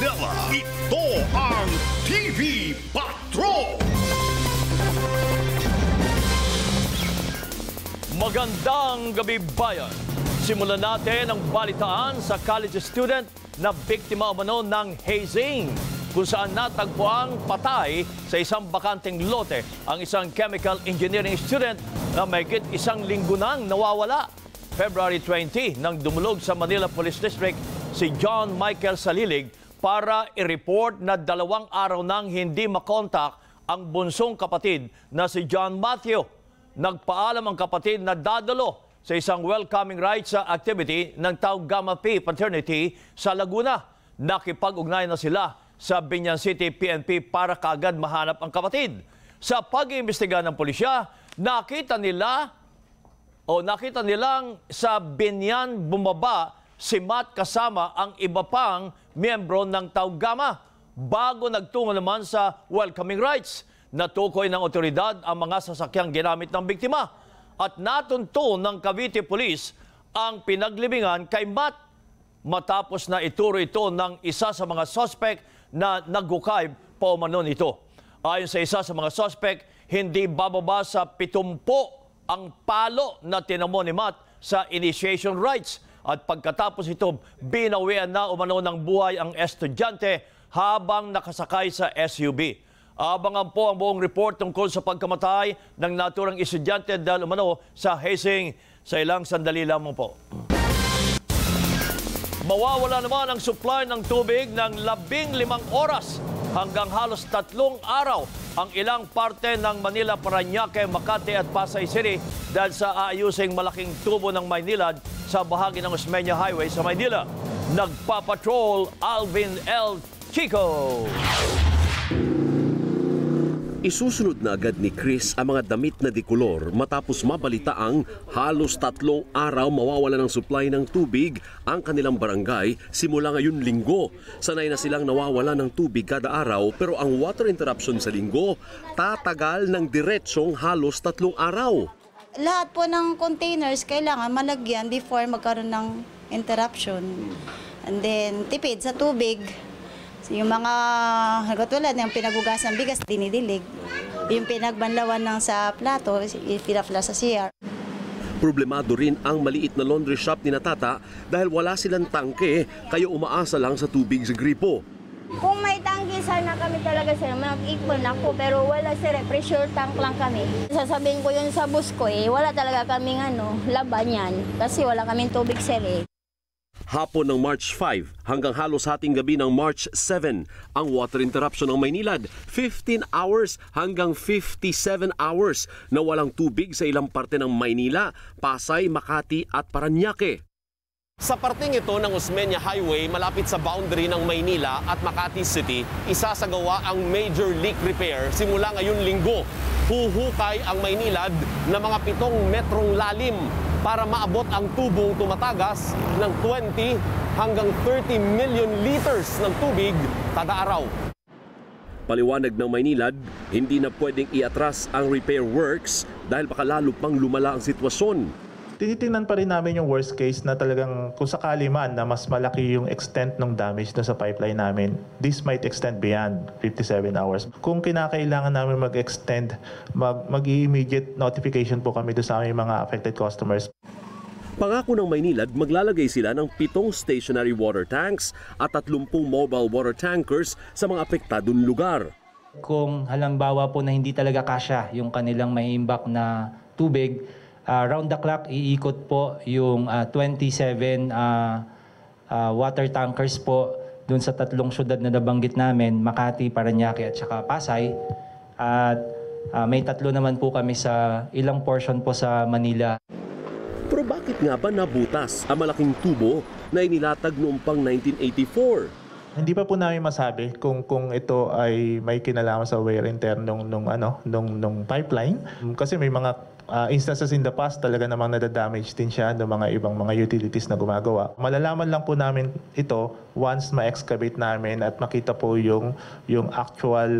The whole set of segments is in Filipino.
Manila. Ito ang TV Patrol. Magandang gabi bayan. Simulan natin ang balitaan sa college student na biktima umano ng hazing, kung saan natagpuang patay sa isang bakanteng lote ang isang chemical engineering student na mahigit isang linggo nang nawawala. February 20 nang dumulog sa Manila Police District si John Michael Salilig para i-report na 2 araw nang hindi makontak ang bunsong kapatid na si John Matthew. Nagpaalam ang kapatid na dadalo sa isang welcoming rites sa activity ng Tau Gamma Pi Fraternity sa Laguna. Nakipag-ugnayan na sila sa Binyan City PNP para kaagad mahanap ang kapatid. Sa pag-iimbestiga ng pulisya, nakita nilang sa Binyan bumaba si Matt kasama ang iba pang miyembro ng Tau Gamma bago nagtungo naman sa welcoming rites. Natukoy ng otoridad ang mga sasakyang ginamit ng biktima at natunto ng Cavite Police ang pinaglibingan kay Matt matapos na ituro ito ng isa sa mga suspect na nagukay paumano nito. Ayon sa isa sa mga suspect, hindi bababa sa 70 ang palo na tinamo ni Matt sa initiation rites at pagkatapos ito, binawian na umano ng buhay ang estudyante habang nakasakay sa SUV. Abangan po ang buong report tungkol sa pagkamatay ng naturang estudyante dahil umano sa hazing sa ilang sandali lamang po. Mawawala naman ang supply ng tubig ng 15 oras hanggang halos 3 araw ang ilang parte ng Manila, Parañaque, Makati at Pasay City dahil sa aayusing malaking tubo ng Maynilad sa bahagi ng Osmeña Highway sa Maynila. Nagpapatrol Alvin L. Chico. Isusunod na agad ni Chris ang mga damit na dikolor matapos mabalitaang halos 3 araw mawawala ng supply ng tubig ang kanilang barangay simula ngayon Linggo. Sanay na silang nawawala ng tubig kada araw pero ang water interruption sa Linggo tatagal ng diretsong halos 3 araw. Lahat po ng containers kailangan malagyan before magkaroon ng interruption. And then tipid sa tubig. Yung mga katulad ng pinagugasan bigas, dinidilig. Yung pinagbanlawan ng sa plato, pinafla sa CR. Problemado rin ang maliit na laundry shop ni Tata dahil wala silang tangke kaya umaasa lang sa tubig sa gripo. Kung may tangke, sana kami talaga sir, mag-ipon ako pero wala sir, pressure tank lang kami. Sasabihin ko yun sa bus ko wala talaga kaming laban yan kasi wala kaming tubig sir Hapon ng March 5 hanggang halos hating gabi ng March 7, ang water interruption ng Maynilad, 15 hours hanggang 57 hours na walang tubig sa ilang parte ng Maynila, Pasay, Makati at Parañaque. Sa parteng ito ng Osmeña Highway, malapit sa boundary ng Maynila at Makati City, isasagawa ang major leak repair simula ngayon Linggo. Huhukay ang Maynilad na mga 7 metrong lalim para maabot ang tubong tumatagas ng 20 hanggang 30 million liters ng tubig kada araw. Paliwanag ng Maynilad, hindi na pwedeng iatras ang repair works dahil baka lalo pang lumala ang sitwasyon. Tinitingnan pa rin namin yung worst case na talagang kung sakali man na mas malaki yung extent ng damage na sa pipeline namin, this might extend beyond 57 hours. Kung kinakailangan namin mag-extend, mag-immediate notification po kami doon sa aming mga affected customers. Pangako ng Maynilad, maglalagay sila ng 7 stationary water tanks at 30 mobile water tankers sa mga apektadong lugar. Kung halimbawa po na hindi talaga kasya yung kanilang maiimbak na tubig, round the clock, iikot po yung 27 water tankers po dun sa 3 syudad na nabanggit namin, Makati, Parañaque at saka Pasay. At may 3 naman po kami sa ilang portion po sa Manila. Pero bakit nga ba nabutas ang malaking tubo na inilatag noong pang 1984? Hindi pa po namin masabi kung ito ay may kinalaman sa wear and tear nung pipeline. Kasi may mga instances in the past talaga namang nadadamage din siya ng mga ibang mga utilities na gumagawa. Malalaman lang po namin ito once ma-excavate namin at makita po yung actual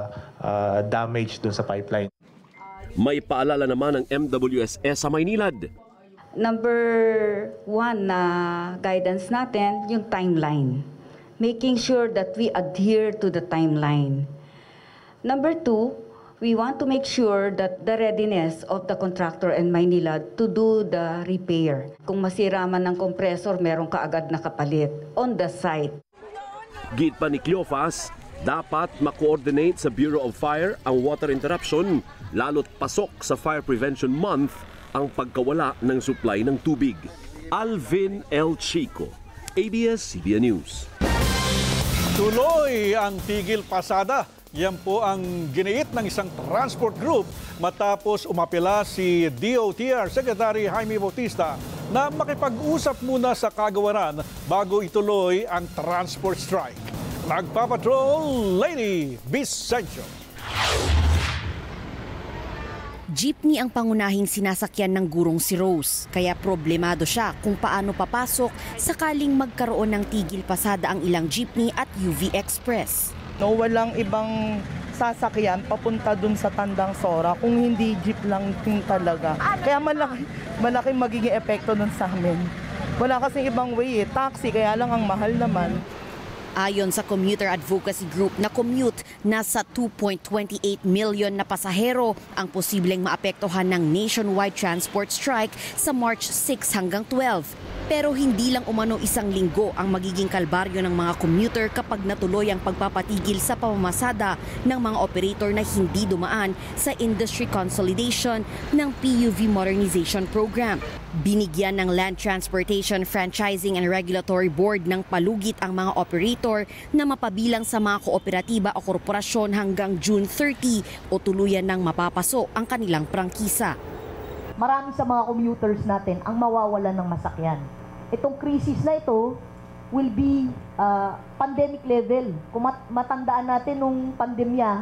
damage dun sa pipeline. May paalala naman ng MWSS sa Maynilad. Number 1 na guidance natin, yung timeline. making sure that we adhere to the timeline. Number 2, we want to make sure that the readiness of the contractor and Maynila to do the repair. Kung masira man ng compressor, meron kaagad na kapalit on the site. Git pa ni Cleofas, dapat ma-coordinate sa Bureau of Fire ang water interruption, lalo't pasok sa Fire Prevention Month ang pagkawala ng supply ng tubig. Alvin L. Chico, ABS-CBN News. Tuloy ang tigil pasada. Yan po ang giniit ng isang transport group matapos umapela si DOTR Secretary Jaime Bautista na makipag-usap muna sa kagawaran bago ituloy ang transport strike. Nagpapatrol, Lady Vicencio. Jeepney ang pangunahing sinasakyan ng gurong si Rose, kaya problemado siya kung paano papasok sakaling magkaroon ng tigil pasada ang ilang jeepney at UV Express. No, walang ibang sasakyan papunta dun sa Tandang Sora kung hindi jeep lang din talaga. Kaya malaki magiging epekto nun sa amin. Wala kasing ibang way taxi, kaya lang ang mahal naman. Ayon sa Commuter Advocacy Group na commute, nasa 2.28 million na pasahero ang posibleng maapektuhan ng nationwide transport strike sa March 6 hanggang 12. Pero hindi lang umano isang linggo ang magiging kalbaryo ng mga commuter kapag natuloy ang pagpapatigil sa pamamasada ng mga operator na hindi dumaan sa industry consolidation ng PUV Modernization Program. Binigyan ng Land Transportation Franchising and Regulatory Board ng palugit ang mga operator na mapabilang sa mga kooperatiba o korporasyon hanggang June 30 o tuluyan ng mapapaso ang kanilang prangkisa. Marami sa mga commuters natin ang mawawalan ng masakyan. Itong crisis na ito will be pandemic level. Kung matandaan natin nung pandemya,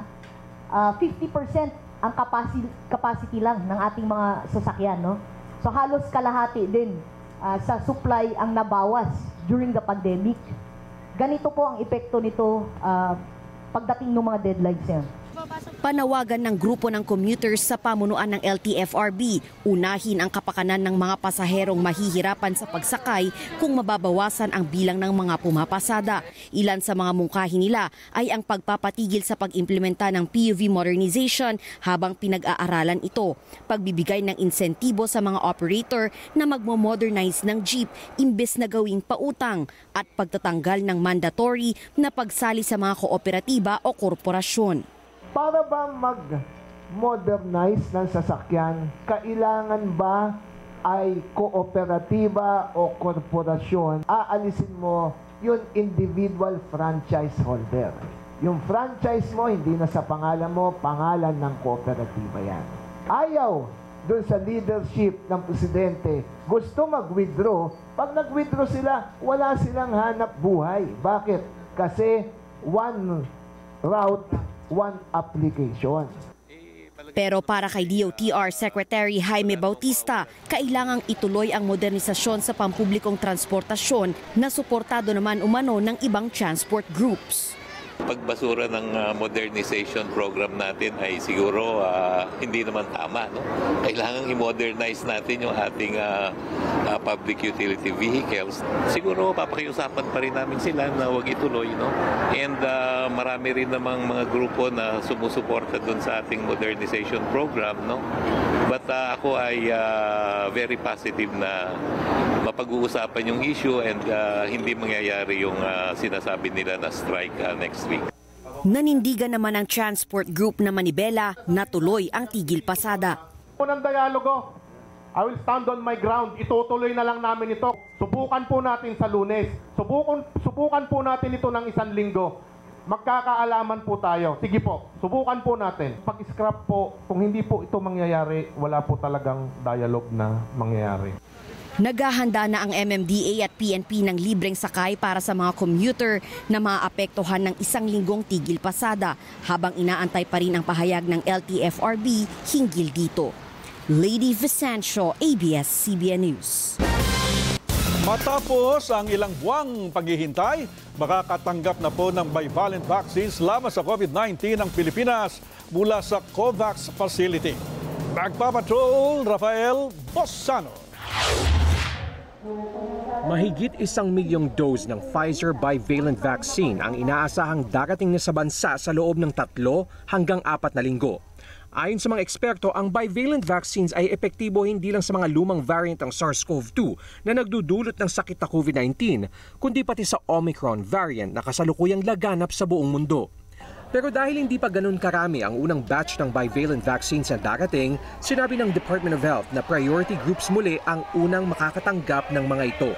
50% ang capacity lang ng ating mga sasakyan. No? So halos kalahati din sa supply ang nabawas during the pandemic. Ganito po ang epekto nito pagdating ng mga deadlines yan. Panawagan ng grupo ng commuters sa pamunuan ng LTFRB, unahin ang kapakanan ng mga pasaherong mahihirapan sa pagsakay kung mababawasan ang bilang ng mga pumapasada. Ilan sa mga mungkahi nila ay ang pagpapatigil sa pag-implementa ng PUV modernization habang pinag-aaralan ito, pagbibigay ng insentibo sa mga operator na magmo-modernize ng jeep imbes na gawing pautang at pagtatanggal ng mandatory na pagsali sa mga kooperatiba o korporasyon. Para ba mag-modernize ng sasakyan, kailangan ba ay kooperatiba o korporasyon? Aalisin mo yung individual franchise holder. Yung franchise mo, hindi na sa pangalan mo, pangalan ng kooperatiba yan. Ayaw doon sa leadership ng presidente, gusto mag-withdraw. Pag nag-withdraw sila, wala silang hanap buhay. Bakit? Kasi one route, one application. Pero para kay DOTR Secretary Jaime Bautista, kailangang ituloy ang modernisasyon sa pampublikong transportasyon na suportado naman umano ng ibang transport groups. Pagbasura ng modernization program natin ay siguro hindi naman tama. No? Kailangan i-modernize natin yung ating public utility vehicles. Siguro papakiusapan pa rin namin sila na huwag ituloy. No? And marami rin namang mga grupo na sumusuporta dun sa ating modernization program. No? But ako ay very positive na mapag-uusapan yung issue and hindi mangyayari yung sinasabi nila na strike next week. Nanindigan naman ang transport group na Manibela na tuloy ang tigil pasada. Unang dialogo, I will stand on my ground. Itutuloy na lang namin ito. Subukan po natin sa Lunes. Subukan po natin ito ng isang linggo. Magkakaalaman po tayo. Sige po, subukan po natin. Pag-scrap po, kung hindi po ito mangyayari, wala po talagang dialogue na mangyayari. Naghahanda na ang MMDA at PNP ng libreng sakay para sa mga commuter na maapektuhan ng isang linggong tigil pasada habang inaantay pa rin ang pahayag ng LTFRB hinggil dito. Lady Vicencio, ABS-CBN News. Matapos ang ilang buwang paghihintay, makakatanggap na po ng bivalent vaccines laban sa COVID-19 ang Pilipinas mula sa COVAX facility. Nagpapatrol, Rafael Bossano. Mahigit 1 milyong dose ng Pfizer bivalent vaccine ang inaasahang darating na sa bansa sa loob ng 3 hanggang 4 na linggo. Ayon sa mga eksperto, ang bivalent vaccines ay epektibo hindi lang sa mga lumang variant ng SARS-CoV-2 na nagdudulot ng sakit na COVID-19, kundi pati sa Omicron variant na kasalukuyang laganap sa buong mundo. Pero dahil hindi pa ganun karami ang unang batch ng bivalent vaccines na darating, sinabi ng Department of Health na priority groups muli ang unang makakatanggap ng mga ito.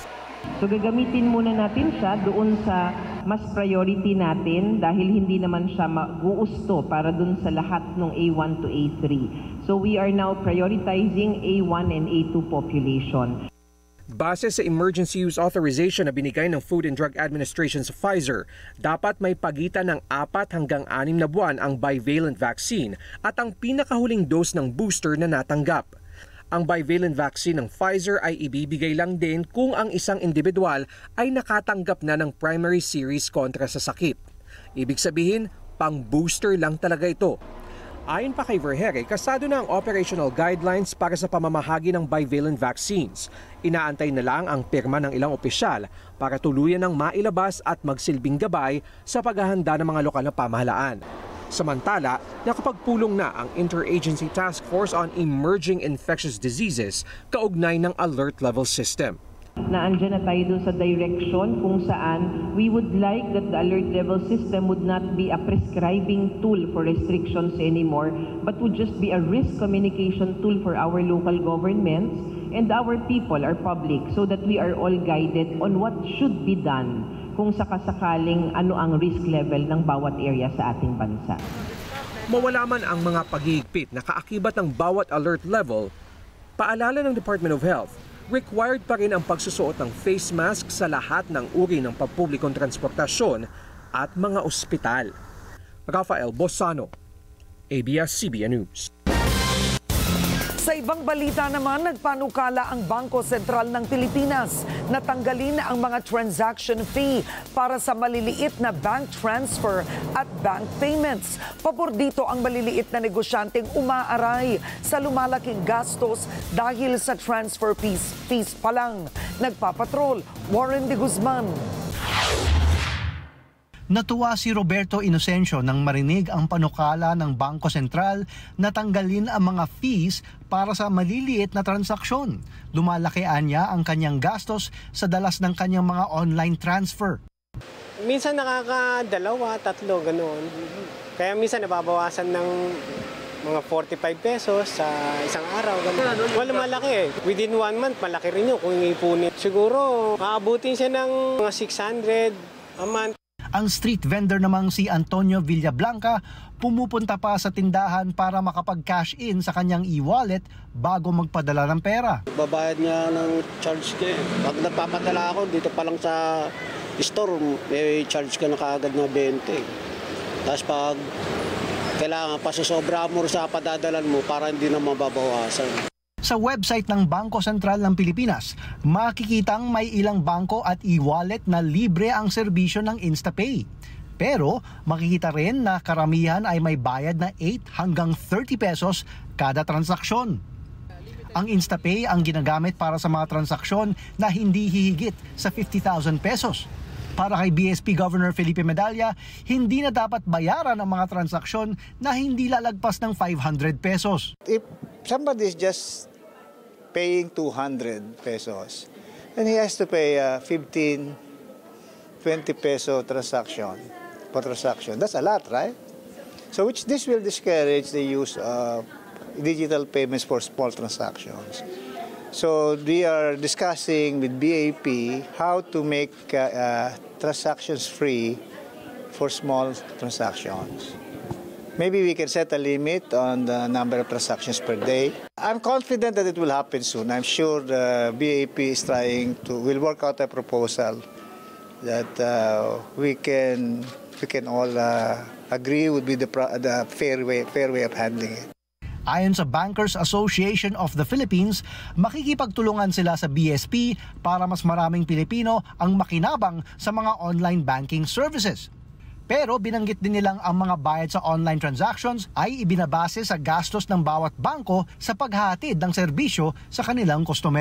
So gagamitin muna natin siya doon sa mas priority natin dahil hindi naman siya mag-uusto para doon sa lahat ng A1 to A3. So we are now prioritizing A1 and A2 population. Base sa emergency use authorization na binigay ng Food and Drug Administration sa Pfizer, dapat may pagitan ng 4 hanggang 6 na buwan ang bivalent vaccine at ang pinakahuling dose ng booster na natanggap. Ang bivalent vaccine ng Pfizer ay ibibigay lang din kung ang isang individual ay nakatanggap na ng primary series kontra sa sakit. Ibig sabihin, pang-booster lang talaga ito. Ayon pa kay Vergere, kasado na ang operational guidelines para sa pamamahagi ng bivalent vaccines. Inaantay na lang ang pirma ng ilang opisyal para tuluyan ng mailabas at magsilbing gabay sa paghahanda ng mga lokal na pamahalaan. Samantala, nakapagpulong na ang Interagency Task Force on Emerging Infectious Diseases kaugnay ng alert level system. Naandyan na tayo dun sa direction kung saan we would like that the alert level system would not be a prescribing tool for restrictions anymore, but would just be a risk communication tool for our local governments and our people, our public, so that we are all guided on what should be done kung sakasakaling ano ang risk level ng bawat area sa ating bansa. Mawala man ang mga paghihigpit na kaakibat ng bawat alert level, paalala ng Department of Health, required pa rin ang pagsusuot ng face mask sa lahat ng uri ng pampublikong transportasyon at mga ospital. Rafael Bosano, ABS-CBN News. Sa ibang balita naman, nagpanukala ang Bangko Sentral ng Pilipinas na tanggalin ang mga transaction fee para sa maliliit na bank transfer at bank payments. Pabor dito ang maliliit na negosyanteng umaaray sa lumalaking gastos dahil sa transfer fees pa lang. Nagpapatrol, Warren de Guzman. Natuwa si Roberto Inocencio nang marinig ang panukala ng Bangko Sentral na tanggalin ang mga fees para sa maliliit na transaksyon. Lumalakian niya ang kanyang gastos sa dalas ng kanyang mga online transfer. Minsan nakakadalawa, 3, ganoon. Kaya minsan nababawasan ng mga 45 pesos sa isang araw. Ganun. Wala malaki eh. Within 1 month, malaki rin yun kung ipunin. Siguro, maabutin siya ng mga 600 a month. Ang street vendor namang si Antonio Villablanca pumupunta pa sa tindahan para makapag-cash in sa kanyang e-wallet bago magpadala ng pera. Babayad niya ng charge ka. Pag nagpapadala ako dito pa lang sa store, may charge ka na kaagad na 20. Tapos pag kailangan pa sobra mo sa padadalan mo para hindi na mababawasan. Sa website ng Bangko Sentral ng Pilipinas, makikitang may ilang bangko at e-wallet na libre ang serbisyo ng InstaPay. Pero makikita rin na karamihan ay may bayad na 8 hanggang 30 pesos kada transaksyon. Ang InstaPay ang ginagamit para sa mga transaksyon na hindi hihigit sa 50,000 pesos. Para kay BSP Governor Felipe Medalla, hindi na dapat bayaran ang mga transaksyon na hindi lalagpas ng 500 pesos. If somebody is just paying 200 pesos, and he has to pay 15, 20 peso transaction per transaction. That's a lot, right? So this will discourage the use of digital payments for small transactions. So we are discussing with BAP how to make transactions free for small transactions. Maybe we can set a limit on the number of transactions per day. I'm confident that it will happen soon. I'm sure the BAP is will work out a proposal that we can all agree would be the fair way of handling it. Ayon sa Bankers Association of the Philippines, makikipagtulungan sila sa BSP para mas maraming Pilipino ang makinabang sa mga online banking services. Pero binanggit din nilang ang mga bayad sa online transactions ay ibinabase sa gastos ng bawat bangko sa paghahatid ng serbisyo sa kanilang customer.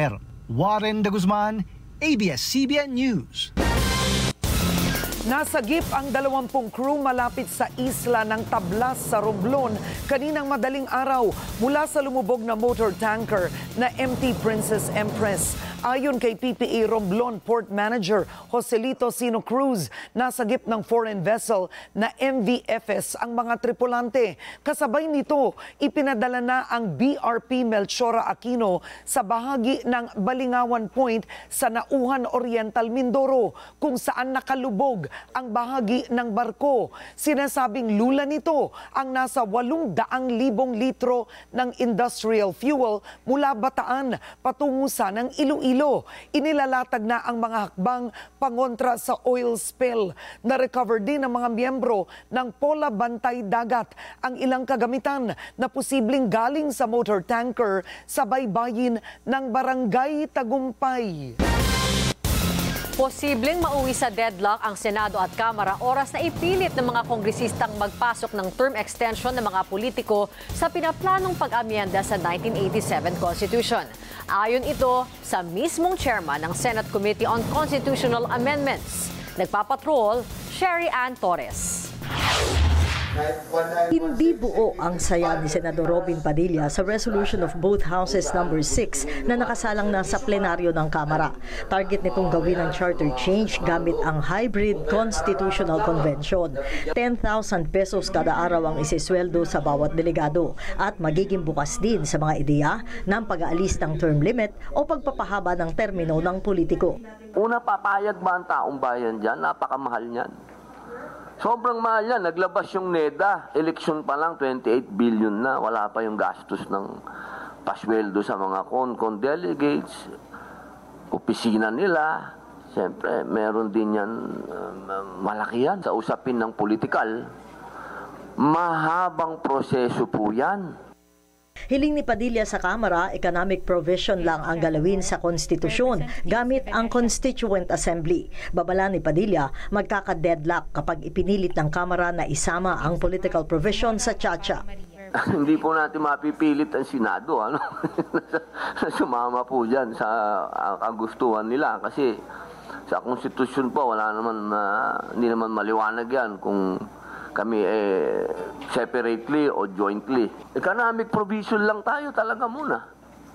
Warren de Guzman, ABS-CBN News. Nasagip ang 20 crew malapit sa isla ng Tablas sa Romblon kaninang madaling araw mula sa lumubog na motor tanker na MT Princess Empress. Ayon kay PPA Romblon Port Manager Joselito Sino Cruz, nasagip ng foreign vessel na MVFS ang mga tripulante. Kasabay nito, ipinadala na ang BRP Melchora Aquino sa bahagi ng Balingawan Point sa Nauhan Oriental, Mindoro, kung saan nakalubog ang bahagi ng barko. Sinasabing lula nito ang nasa 800,000 litro ng industrial fuel mula Bataan patungo sa ng Iloilo. Inilalatag na ang mga hakbang pangontra sa oil spill. Na-recover din ng mga miyembro ng Pola Bantay Dagat ang ilang kagamitan na posibleng galing sa motor tanker sa baybayin ng Barangay Tagumpay. Posibleng mauwi sa deadlock ang Senado at Kamara oras na ipilit ng mga kongresistang magpasok ng term extension ng mga politiko sa pinaplanong pag-amyenda sa 1987 Constitution. Ayon ito sa mismong chairman ng Senate Committee on Constitutional Amendments. Nagpapatrol, Sherry Ann Torres. Hindi buo ang saya ni Senador Robin Padilla sa resolution of both houses number 6 na nakasalang na sa plenaryo ng Kamara. Target nitong gawin ang charter change gamit ang hybrid constitutional convention. 10,000 pesos kada araw ang isisweldo sa bawat delegado at magiging bukas din sa mga ideya ng pag-aalis ng term limit o pagpapahaba ng termino ng politiko. Una, papayag ba ang taong bayan dyan? Napakamahal niyan. Sobrang mahal yan. Naglabas yung NEDA. Eleksyon pa lang, 28 billion na. Wala pa yung gastos ng pasweldo sa mga con delegates, opisina nila. Siyempre, meron din yan, malaki yan. Sa usapin ng politikal, mahabang proseso po yan. Hiling ni Padilla sa Kamara, economic provision lang ang galawin sa konstitusyon gamit ang Constituent Assembly. Babala ni Padilla, magkaka-deadlock kapag ipinilit ng Kamara na isama ang political provision sa Chacha. Hindi po natin mapipilit ang Senado, ano? Sumama po dyan sa kagustuhan nila kasi sa konstitusyon po wala naman hindi naman maliwanag yan kung kami separately o jointly. Economic provision lang tayo talaga muna.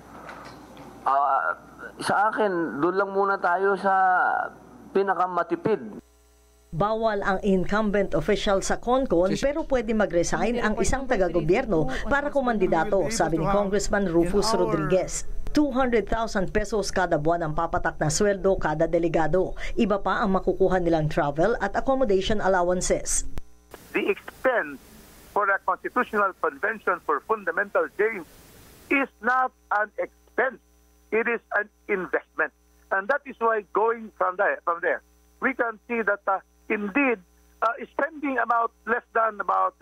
Sa akin, doon lang muna tayo sa pinakamatipid. Bawal ang incumbent official sa CONCON pero pwede mag-resign ang isang taga-gobyerno para kumandidato, sabi ni Congressman Rufus Rodriguez. 200,000 pesos kada buwan ang papatak na sweldo kada delegado. Iba pa ang makukuha nilang travel at accommodation allowances. The expense for a constitutional convention for fundamental change is not an expense. It is an investment. And that is why going from there, we can see that indeed spending less than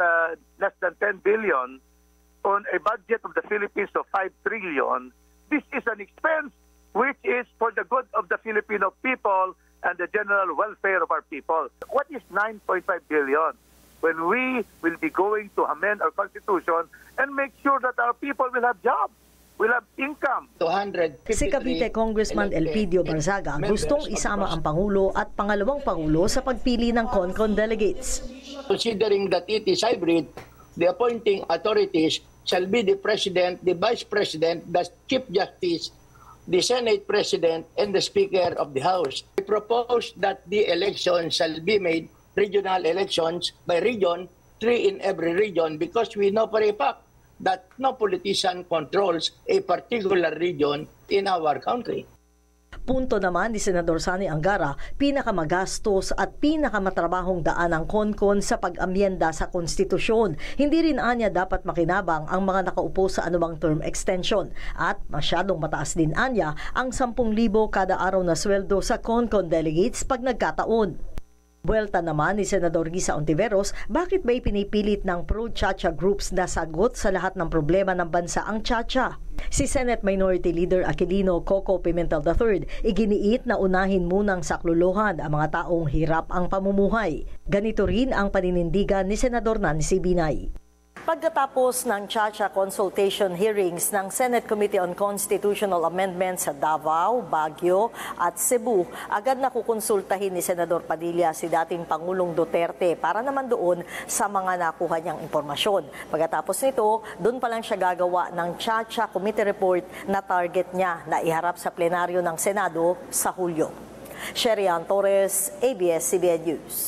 10 billion on a budget of the Philippines of 5 trillion, this is an expense which is for the good of the Filipino people and the general welfare of our people. What is 9.5 billion? When we will be going to amend our constitution and make sure that our people will have jobs, will have income. Si Cavite Congressman Elpidio Barzaga gustong isama ang Pangulo at pangalawang Pangulo sa pagpili ng CONCON delegates. Considering that it is hybrid, the appointing authorities shall be the President, the Vice President, the Chief Justice, the Senate President, and the Speaker of the House. We propose that the election shall be made regional elections by region, 3 in every region, because we know for a fact that no politician controls a particular region in our country. Punto naman ni Senador Sani Angara, pinakamagastos at pinakamatrabahong daan ng CONCON sa pag-amyenda sa konstitusyon. Hindi rin anya dapat makinabang ang mga nakaupo sa anumang term extension at masyadong mataas din anya ang 10,000 kada araw na sweldo sa CONCON delegates pag nagkataon. Buwelta naman ni Senador Risa Ontiveros, bakit ba pinipilit ng pro-Chacha groups na sagot sa lahat ng problema ng bansa ang Chacha? Si Senate Minority Leader Aquilino Coco Pimentel III, iginiit na unahin munang sakluluhan ang mga taong hirap ang pamumuhay. Ganito rin ang paninindigan ni Senador Nancy Binay. Pagkatapos ng Chacha consultation hearings ng Senate Committee on Constitutional Amendments sa Davao, Baguio at Cebu, agad na kukonsultahin ni Senador Padilla si dating Pangulong Duterte para naman doon sa mga nakuha niyang impormasyon. Pagkatapos nito, doon pa lang siya gagawa ng Chacha Committee Report na target niya na iharap sa plenaryo ng Senado sa Hulyo. Sherian Torres, ABS-CBN News.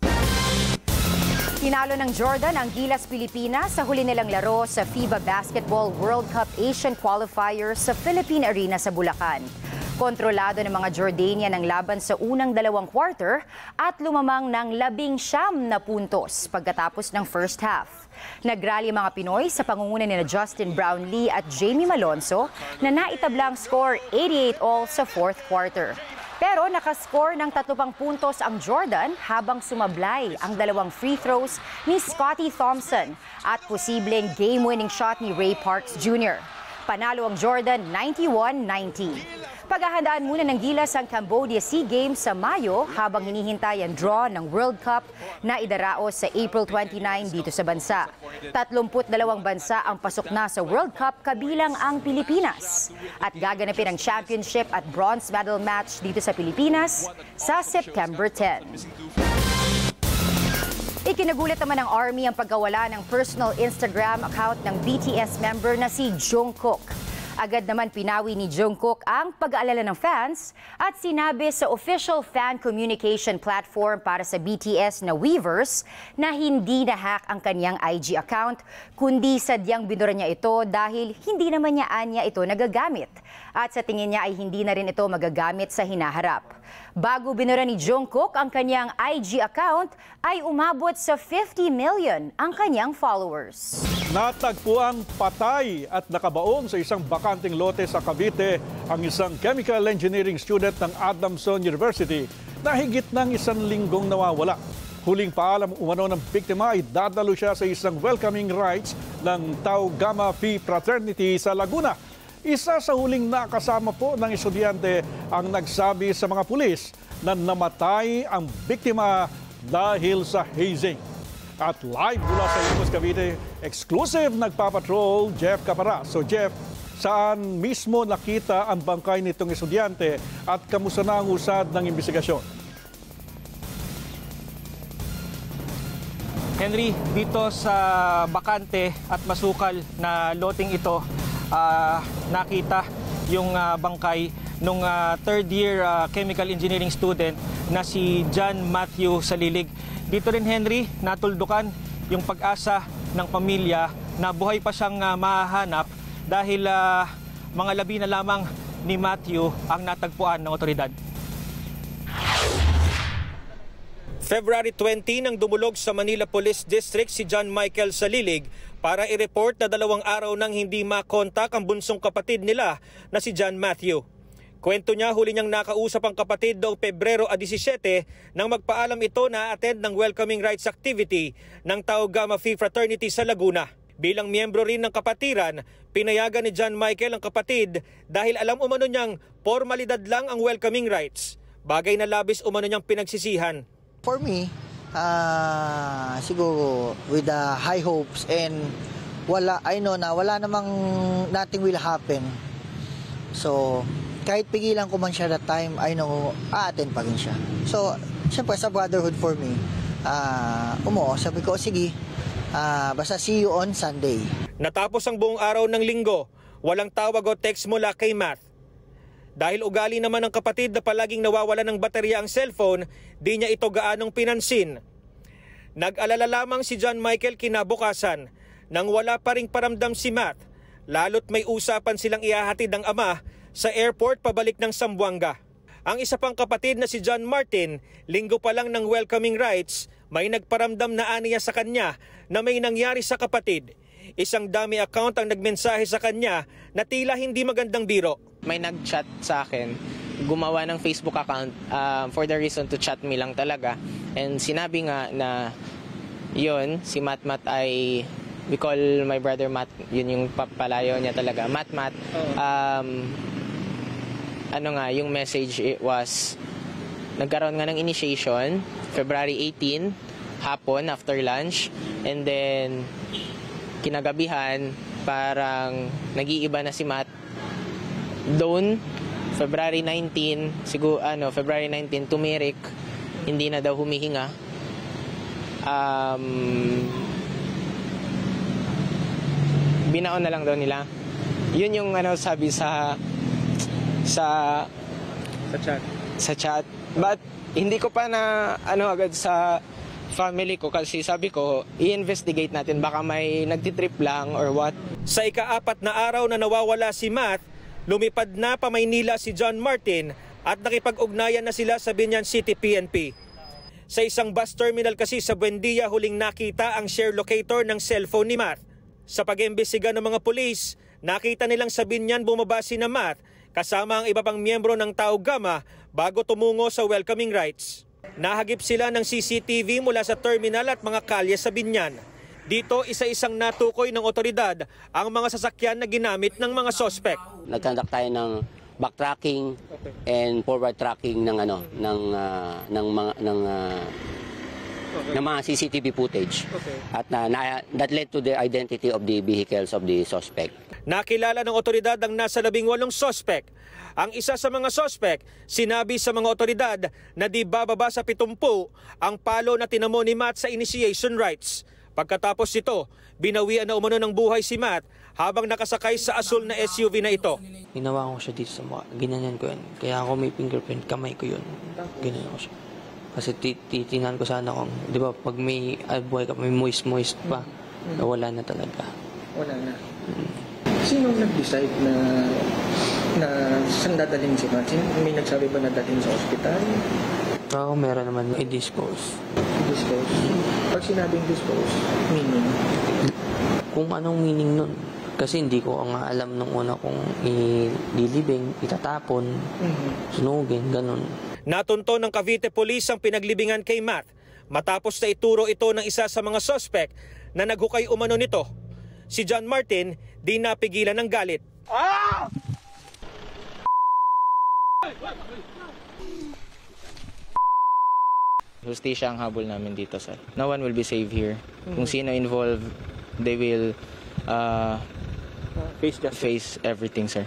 Tinalo ng Jordan ang Gilas Pilipinas sa huli nilang laro sa FIBA Basketball World Cup Asian Qualifier sa Philippine Arena sa Bulacan. Kontrolado ng mga Jordanian ang laban sa unang 2 quarter at lumamang ng 19 na puntos pagkatapos ng first half. Nagrally ang mga Pinoy sa pangunguna ni Justin Brownlee at Jamie Malonzo na naitablang score 88-all sa fourth quarter. Pero nakascore ng 30 puntos ang Jordan habang sumablay ang 2 free throws ni Scottie Thompson at posibleng game-winning shot ni Ray Parks Jr. Panalo ang Jordan 91-90. Paghahandaan muna ng Gilas ang Cambodia SEA Games sa Mayo habang hinihintay ang draw ng World Cup na idaraos sa April 29 dito sa bansa. 32 bansa ang pasok na sa World Cup kabilang ang Pilipinas. At gaganapin ang championship at bronze medal match dito sa Pilipinas sa September 10. Ikinagulat naman ng Army ang pagkawala ng personal Instagram account ng BTS member na si Jungkook. Agad naman pinawi ni Jungkook ang pag-aalala ng fans at sinabi sa official fan communication platform para sa BTS na Weverse na hindi na-hack ang kanyang IG account, kundi sadyang binura niya ito dahil hindi naman niya anya ito nagagamit. At sa tingin niya ay hindi na rin ito magagamit sa hinaharap. Bago binura ni Jungkook ang kanyang IG account, ay umabot sa 50 million ang kanyang followers. Natagpuang patay at nakabaon sa isang bakanting lote sa Cavite ang isang chemical engineering student ng Adamson University na higit ng 1 linggong nawawala. Huling paalam umano ng biktima ay dadalo siya sa isang welcoming rites ng Tau Gamma Phi Fraternity sa Laguna. Isa sa huling nakasama po ng estudyante ang nagsabi sa mga pulis na namatay ang biktima dahil sa hazing. At live mula sa Imus Cavite, exclusive nagpapatrol Jeff Capara. So Jeff, saan mismo nakita ang bangkay nitong estudyante at kamusta na ang usad ng imbestigasyon? Henry, dito sa bakante at masukal na loting ito, nakita yung bangkay nung third year chemical engineering student na si John Matthew Salilig. Dito rin, Henry, natuldukan yung pag-asa ng pamilya na buhay pa siyang mahahanap dahil mga labi na lamang ni Matthew ang natagpuan ng otoridad. February 20 nang dumulog sa Manila Police District si John Michael Salilig para i-report na 2 araw nang hindi makontak ang bunsong kapatid nila na si John Matthew. Kwento niya, huli niyang nakausap ang kapatid noong Pebrero 17 nang magpaalam ito na attend ng welcoming rites activity ng Tau Gamma Phi Fraternity sa Laguna. Bilang miyembro rin ng kapatiran, pinayagan ni John Michael ang kapatid dahil alam umano niyang formalidad lang ang welcoming rites, bagay na labis umano niyang pinagsisihan. For me, siguro with the high hopes and I know na wala namang nothing will happen. So, kahit pigilan ko man siya that time, I know, a-attend pa rin siya. So, siyempre sa brotherhood for me, sabi ko, sige, basta see you on Sunday. Natapos ang buong araw ng linggo, walang tawag o text mula kay Matt. Dahil ugali naman ng kapatid na palaging nawawala ng baterya ang cellphone, di niya ito gaanong pinansin. Nag-alala lamang si John Michael kinabukasan nang wala pa ring paramdam si Matt, lalo't may usapan silang ihahatid ng ama sa airport pabalik ng Zamboanga. Ang isa pang kapatid na si John Martin, linggo pa lang ng welcoming rites, may nagparamdam na aniya sa kanya na may nangyari sa kapatid. Isang dummy account ang nagmensahe sa kanya na tila hindi magandang biro. May nag-chat sa akin, gumawa ng Facebook account for the reason to chat me lang talaga. And sinabi nga na yun, si Matmat ay, we call my brother Matt, yun yung palayo niya talaga, Matmat. Yung message it was, nagkaroon nga ng initiation, February 18, hapon after lunch, and then kinagabihan, parang nag-iiba na si Matt. Doon, February 19, siguro February 19 tumirik, hindi na daw humihinga. Binaon na lang daw nila. Yun yung sabi sa chat. But hindi ko pa na agad sa family ko kasi sabi ko i-investigate natin, baka may nagtitrip lang or what. Sa ika-4 na araw na nawawala si Matt, lumipad na pa Maynila si John Martin at nakipag-ugnayan na sila sa Biñan City PNP. Sa isang bus terminal kasi sa Buendia huling nakita ang share locator ng cellphone ni Matt. Sa pag-imbestiga ng mga pulis, nakita nilang sa Biñan bumaba si Matt kasama ang iba pang miyembro ng Tau Gamma bago tumungo sa welcoming rites. Nahagip sila ng CCTV mula sa terminal at mga kalye sa Biñan. Dito isa-isang natukoy ng otoridad ang mga sasakyan na ginamit ng mga sospek. Nagkandak tayo ng backtracking and forward tracking ng mga CCTV footage. At that led to the identity of the vehicles of the suspect. Nakilala ng otoridad ang nasa 18 sospek. Ang isa sa mga sospek, sinabi sa mga otoridad na di bababa sa 70 ang palo na tinamo ni Matt sa initiation rites. Pagkatapos ito, binawian na umano ng buhay si Matt habang nakasakay sa asul na SUV na ito. Ginawa ko siya dito sa mukha. Ginanyan ko yan. Kaya ako may fingerprint, kamay ko yun. Ginanyan ko siya. Kasi titinan ko sana kung, di ba, pag may buhay ka, may moist pa, wala na talaga. Wala na. Sino nag-decide na saan dadalhin si Matt? May nagsabi ba na dadalhin sa ospital? Oo, meron naman i-dispose. I-dispose? Pag sinabing dispose, meaning? Kung anong meaning nun. Kasi hindi ko nga alam nung una kung ililibing, itatapon, sunugin, ganun. Natunto ng Cavite Police ang pinaglibingan kay Matt matapos na ituro ito ng isa sa mga sospek na naghukay umano nito. Si John Martin di napigilan ng galit. Hustisya ang habol namin dito, sir. No one will be safe here. Kung sino involved, they will face everything, sir.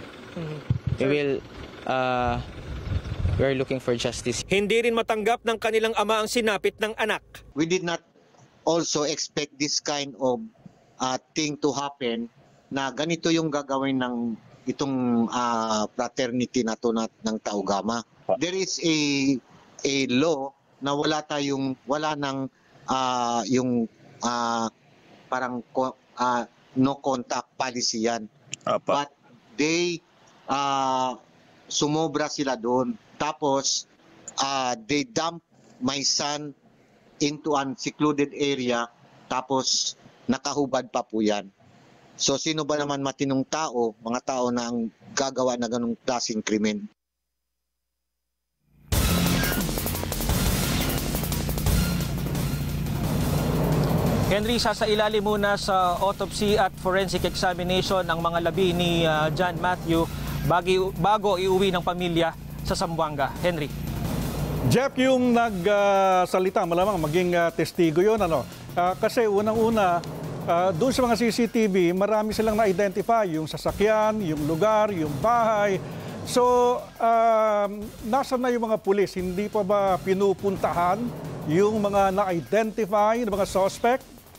We're looking for justice. Hindi rin matanggap ng kanilang ama ang sinapit ng anak. We did not also expect this kind of thing to happen, na ganito yung gagawin ng itong fraternity na to ng Tau Gamma. There is a law na wala nang yung parang no contact policy yan. But they sumobra sila doon. Tapos they dump my son into an secluded area, tapos nakahubad pa po yan. So sino ba naman matinong tao, mga tao na ang gagawa na ganung klaseng krimen? Henry, sasailalim muna sa autopsy at forensic examination ang mga labi ni John Matthew bago iuwi ng pamilya sa Zamboanga. Henry. Jeff, yung nagsalita, malamang maging testigo yun. Kasi unang-una, doon sa mga CCTV, marami silang na-identify. Yung sasakyan, yung lugar, yung bahay. So, nasa na yung mga pulis? Hindi pa ba pinupuntahan yung mga na-identify ng mga suspect?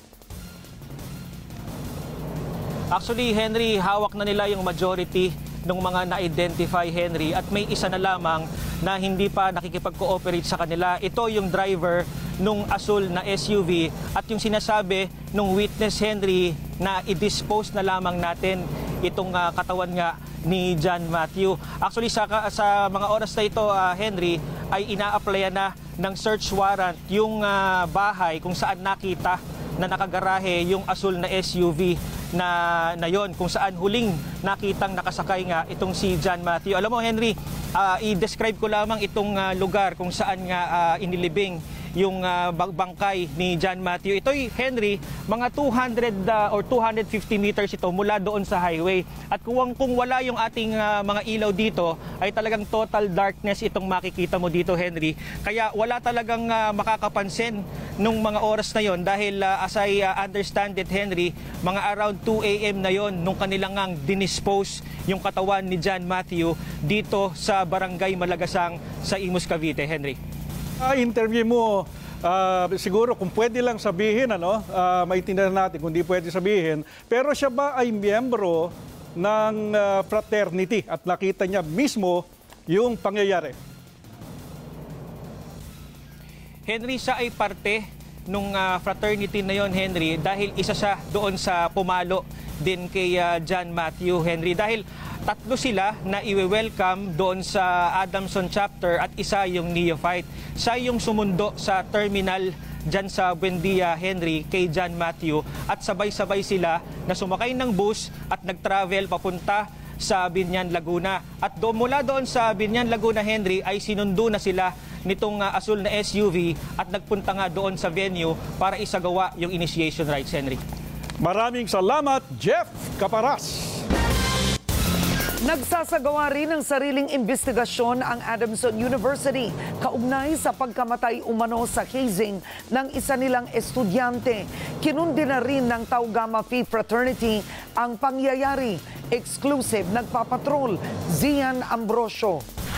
Actually, Henry, hawak na nila yung majority ng mga na-identify, Henry, at may isa na lamang na hindi pa nakikipag-cooperate sa kanila. Ito yung driver nung asul na SUV at yung sinasabi nung witness, Henry, na i-dispose na lamang natin itong katawan nga ni John Matthew. Actually, sa mga oras na ito, Henry, ay ina-applyan na ng search warrant yung bahay kung saan nakita na nakagarahe yung asul na SUV na yon, kung saan huling nakitang nakasakay nga itong si John Matthew. Alam mo, Henry, i-describe ko lamang itong lugar kung saan nga inilibing yung bangkay ni John Matthew. Ito'y, Henry, mga 200 or 250 meters ito mula doon sa highway. At kung wala yung ating mga ilaw dito, ay talagang total darkness itong makikita mo dito, Henry. Kaya wala talagang makakapansin nung mga oras na yon dahil as I understand it, Henry, mga around 2 a.m. na yon nung kanilang dinispose yung katawan ni John Matthew dito sa Barangay Malagasang sa Imus, Cavite, Henry. Interview mo, siguro kung pwede lang sabihin, maintindihan natin kung di pwede sabihin, pero siya ba ay miyembro ng fraternity at nakita niya mismo yung pangyayari? Henry, siya ay parte nung fraternity na yon, Henry, dahil isa siya doon sa pumalo din kay John Matthew, Henry, dahil tatlo sila na i-welcome doon sa Adamson chapter at isa yung neophyte. Siya yung sumundo sa terminal dyan sa Buendia, Henry, kay John Matthew at sabay-sabay sila na sumakay ng bus at nag-travel papunta sa Binyan, Laguna. At mula doon sa Binyan, Laguna, Henry, ay sinundo na sila nitong asul na SUV at nagpunta nga doon sa venue para isagawa yung initiation rites, Henry. Maraming salamat, Jeff Caparas. Nagsasagawa rin ng sariling investigasyon ang Adamson University kaugnay sa pagkamatay umano sa hazing ng isa nilang estudyante. Kinundi na rin ng Tau Gamma Phi Fraternity ang pangyayari. Exclusive nagpapatrol, Zian Ambrosio.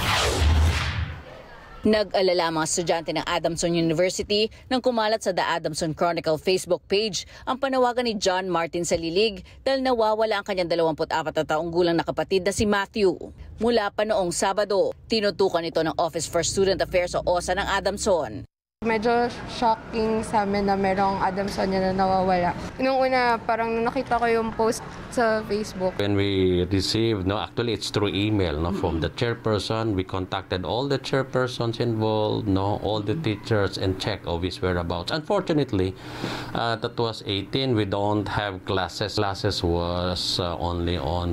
Nag-alala mga estudyante ng Adamson University nang kumalat sa The Adamson Chronicle Facebook page ang panawagan ni John Martin sa lilig dahil nawawala ang kanyang 24 na taong gulang na kapatid na si Matthew. Mula pa noong Sabado, tinutukan ito ng Office for Student Affairs o OSA ng Adamson. Medyo shocking sa amin na merong Adamson na nawawala. Nung una, parang nakita ko yung post sa Facebook. When we received, actually it's through email from the chairperson. We contacted all the chairpersons involved, all the teachers and checked of his whereabouts. Unfortunately, that was 18. We don't have classes. Classes was only on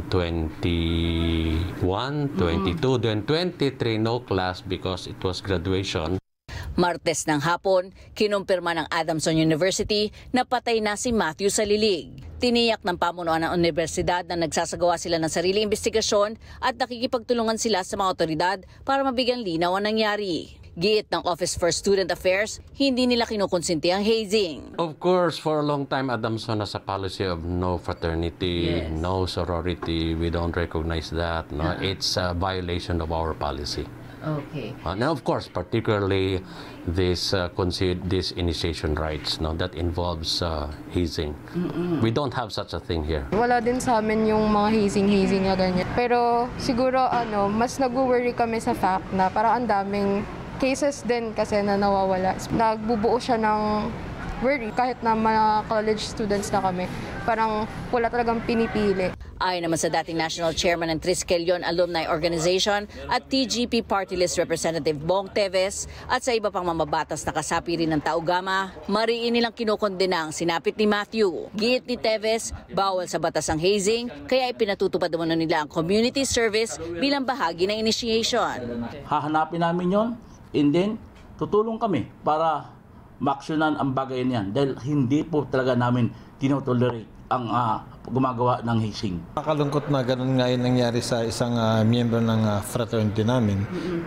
21, 22, then 23 no class because it was graduation. Martes ng hapon, kinumpirma ng Adamson University na patay na si Matthew sa lilig. Tiniyak ng pamunuan ng universidad na nagsasagawa sila ng sariling investigasyon at nakikipagtulungan sila sa mga otoridad para mabigyan linaw ang nangyari. Giit ng Office for Student Affairs, hindi nila kinukonsinti ang hazing. Of course, for a long time, Adamson has a policy of no fraternity, no sorority. We don't recognize that. It's a violation of our policy. Okay. Now, of course, particularly this initiation rites that involves hazing. We don't have such a thing here. Wala din sa amin yung mga hazing na ganyan. Pero siguro mas nag-worry kami sa fact na parang ang daming cases din kasi na nawawala. Nagbubuo siya ng worry kahit na mga college students na kami. Parang wala talagang pinipili. Ayon naman sa dating National Chairman ng Triskelion Alumni Organization at TGP Party List Representative Bong Teves at sa iba pang mamabatas na kasapi rin ng Tau Gamma, mariin nilang kinukondena ang sinapit ni Matthew. Giit ni Teves, bawal sa batas ang hazing, kaya ipinatutupad naman nila ang community service bilang bahagi ng initiation. Hahanapin namin yon, and then tutulong kami para maaksyonan ang bagay niyan dahil hindi po talaga namin tinotolerate ang gumagawa ng hazing. Nakakalungkot na ganun nga yung nangyari sa isang miyembro ng fraternity namin.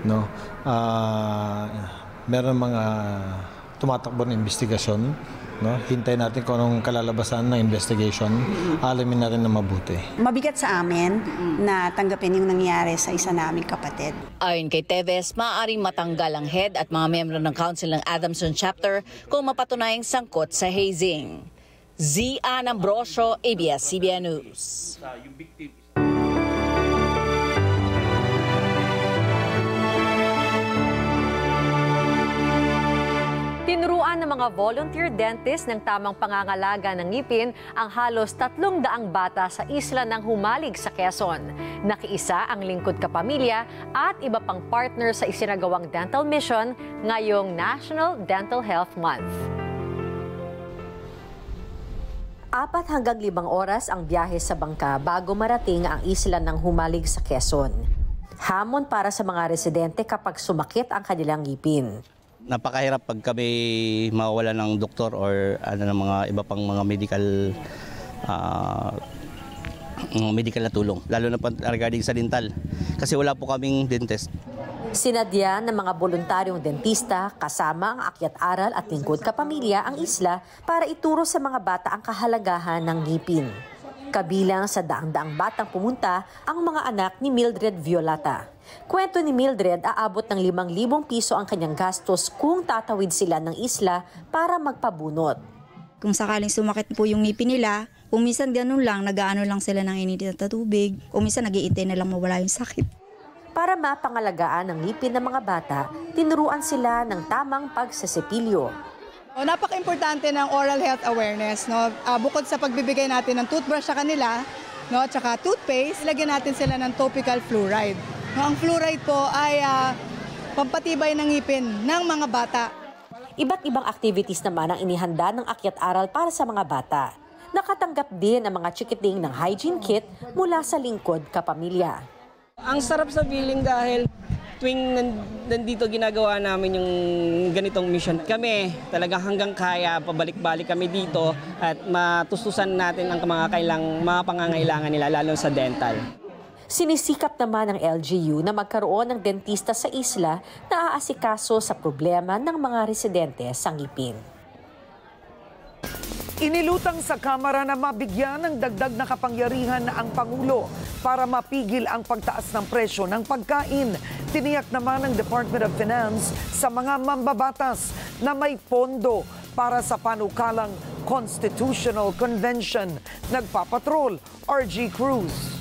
Meron mga tumatakbo ng investigasyon. Hintayin natin kung anong kalalabasan ng investigation. Alamin natin na mabuti. Mabigat sa amin na tanggapin yung nangyari sa isa naming kapatid. Ayon kay Teves, maaaring matanggal ang head at mga miyembro ng council ng Adamson chapter kung mapatunayang sangkot sa hazing. Zian Ambrosio, ABS-CBN News. Tinuruan ng mga volunteer dentist ng tamang pangangalaga ng ngipin ang halos 300 bata sa isla ng Humalig sa Quezon. Nakiisa ang lingkod kapamilya at iba pang partner sa isinagawang dental mission ngayong National Dental Health Month. 4 hanggang 5 oras ang biyahe sa bangka bago marating ang isla ng Humalig sa Quezon. Hamon para sa mga residente kapag sumakit ang kanilang ngipin. Napakahirap pag kami mawawala ng doktor or ng mga iba pang mga medical na tulong, lalo na regarding sa dental kasi wala po kaming dentist. Sinadya ng mga voluntaryong dentista kasama ang akyat-aral at lingkod kapamilya ang isla para ituro sa mga bata ang kahalagahan ng ngipin. Kabilang sa daang-daang batang pumunta ang mga anak ni Mildred Violata. Kwento ni Mildred, aabot ng 5,000 piso ang kanyang gastos kung tatawid sila ng isla para magpabunot. Kung sakaling sumakit po yung ngipin nila, kung minsan ganun lang, nag-aano lang sila ng init na tubig, kung minsan nag-iintay na lang mawala yung sakit. Para mapangalagaan ang ngipin ng mga bata, tinuruan sila ng tamang pagsasipilyo. Napaka-importante ng oral health awareness. No? Bukod sa pagbibigay natin ng toothbrush sa kanila, no, at saka toothpaste, ilagyan natin sila ng topical fluoride. No, ang fluoride po ay pampatibay ng ngipin ng mga bata. Iba't ibang activities naman ang inihanda ng akyat-aral para sa mga bata. Nakatanggap din ang mga chikiting ng hygiene kit mula sa lingkod kapamilya. Ang sarap sa feeling dahil tuwing nandito ginagawa namin yung ganitong mission. Kami talagang hanggang kaya pabalik-balik kami dito at matustusan natin ang mga pangangailangan nila lalo sa dental. Sinisikap naman ng LGU na magkaroon ng dentista sa isla na aasikaso sa problema ng mga residente sa ngipin. Inilutang sa Kamara na mabigyan ng dagdag na kapangyarihan ang Pangulo para mapigil ang pagtaas ng presyo ng pagkain. Tiniyak naman ng Department of Finance sa mga mambabatas na may pondo para sa panukalang Constitutional Convention. Nagpapatrol, RG Cruz.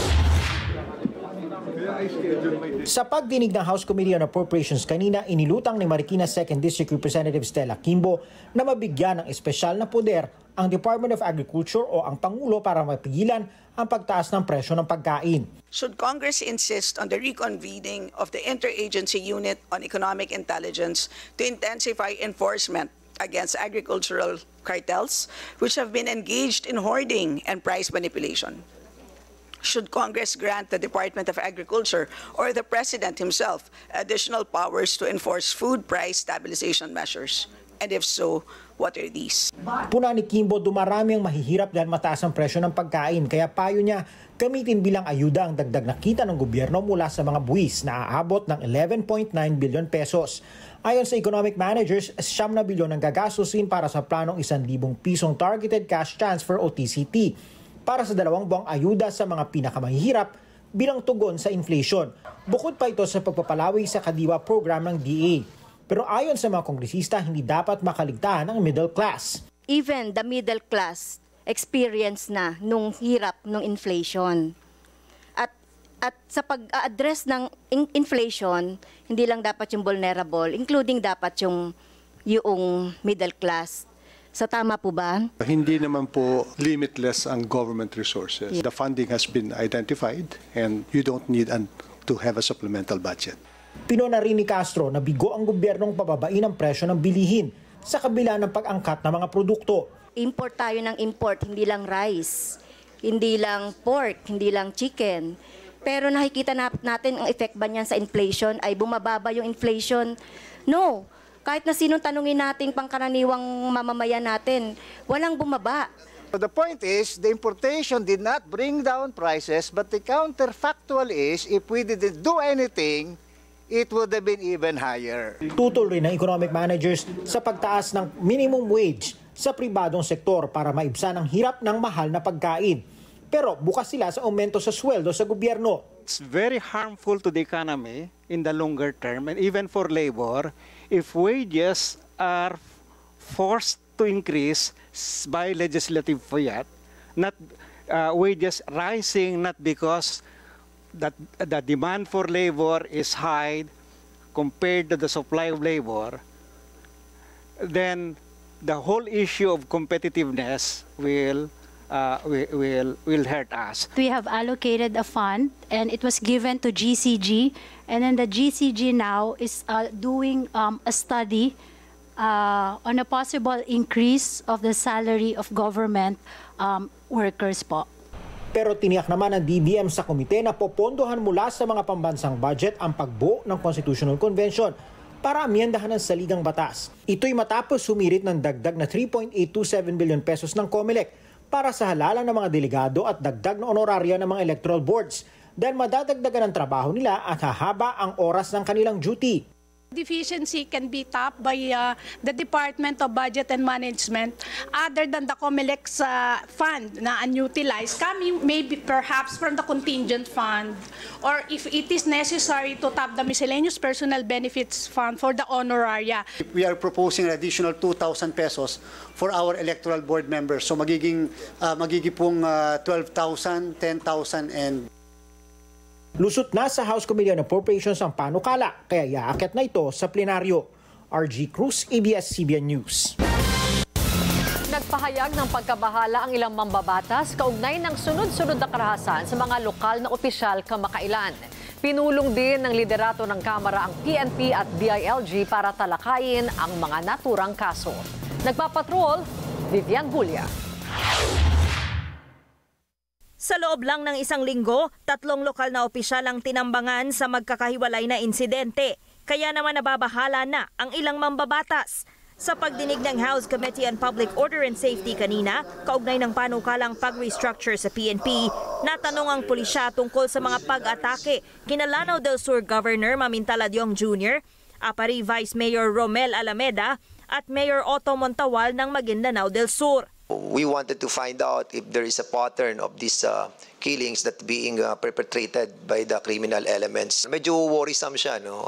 Sa pagdinig ng House Committee on Appropriations kanina, inilutang ni Marikina 2nd District Representative Stella Kimbo na mabigyan ng espesyal na poder ang Department of Agriculture o ang Pangulo para mapigilan ang pagtaas ng presyo ng pagkain. Should Congress insist on the reconvening of the Interagency Unit on Economic Intelligence to intensify enforcement against agricultural cartels which have been engaged in hoarding and price manipulation? Should Congress grant the Department of Agriculture or the President himself additional powers to enforce food price stabilization measures? And if so, what are these? Puna ni Kimbo, dumarami ang mahihirap dahil mataas ang presyo ng pagkain. Kaya payo niya, gamitin bilang ayuda ang dagdag na kita ng gobyerno mula sa mga buwis na aabot ng 11.9 billion pesos. Ayon sa economic managers, 9 na bilyon ang gagastusin para sa planong 1,000 pisong targeted cash transfer o TCT. Para sa 2 buwang ayuda sa mga pinakamahihirap bilang tugon sa inflation. Bukod pa ito sa pagpapalawi sa kadiwa program ng DA. Pero ayon sa mga kongresista, hindi dapat makaligtaan ang middle class. Even the middle class experience na nung hirap ng inflation. At sa pag-address ng inflation, hindi lang dapat yung vulnerable, including dapat yung middle class. So tama po ba? Hindi naman po limitless ang government resources. The funding has been identified and you don't need to have a supplemental budget. Pinuna rin ni Castro na bigo ang gobyernong pababain ang presyo ng bilihin sa kabila ng pag-angkat ng mga produkto. Import tayo ng import, hindi lang rice, hindi lang pork, hindi lang chicken. Pero nakikita natin ang effect ba niyan sa inflation? Ay bumababa yung inflation? No. Kahit na sinong tanungin nating pangkaraniwang mamamayan natin, walang bumaba. The point is, the importation did not bring down prices, but the counterfactual is, if we didn't do anything, it would have been even higher. Tutol rin ng economic managers sa pagtaas ng minimum wage sa pribadong sektor para maibsan ang hirap ng mahal na pagkain. Pero bukas sila sa aumento sa sweldo sa gobyerno. It's very harmful to the economy in the longer term and even for labor if wages are forced to increase by legislative fiat, not wages rising not because that the demand for labor is high compared to the supply of labor, then the whole issue of competitiveness will hurt us. We have allocated a fund and it was given to GCG, and then the GCG now is doing a study on a possible increase of the salary of government workers po. Pero tiniyak naman ng DBM sa komite na popondohan mula sa mga pambansang budget ang pagbuo ng Constitutional Convention para amyendahan ang saligang batas. Ito'y matapos sumirit ng dagdag na 3.827 billion pesos ng COMELEC para sa halalan ng mga delegado at dagdag na honorarya ng mga electoral boards dahil madadagdagan ang trabaho nila at hahaba ang oras ng kanilang duty. Deficiency can be tapped by the Department of Budget and Management other than the COMELEC's fund na unutilized, coming maybe perhaps from the contingent fund, or if it is necessary to tap the miscellaneous personal benefits fund for the honoraria. We are proposing an additional 2,000 pesos for our electoral board members. So magiging pong 12,000, 10,000 and Lusot na sa House Committee on Appropriations ang panukala, kaya iaakit na ito sa plenaryo. RG Cruz, ABS-CBN News. Nagpahayag ng pagkabahala ang ilang mambabatas kaugnay ng sunod-sunod na karahasan sa mga lokal na opisyal kamakailan. Pinulong din ng liderato ng Kamara ang PNP at DILG para talakayin ang mga naturang kaso. Nagpapatrol, Vivian Julia. Sa loob lang ng isang linggo, 3 lokal na opisyal ang tinambangan sa magkakahiwalay na insidente. Kaya naman nababahala na ang ilang mambabatas. Sa pagdinig ng House Committee on Public Order and Safety kanina, kaugnay ng panukalang pag-restructure sa PNP, natanong ang pulisya tungkol sa mga pag-atake kina Lanao del Sur Governor Mamintala Diong Jr., Apari Vice Mayor Romel Alameda at Mayor Otto Montawal ng Maguindanao del Sur. We wanted to find out if there is a pattern of these killings that being perpetrated by the criminal elements. Medyo worrisome siya, no?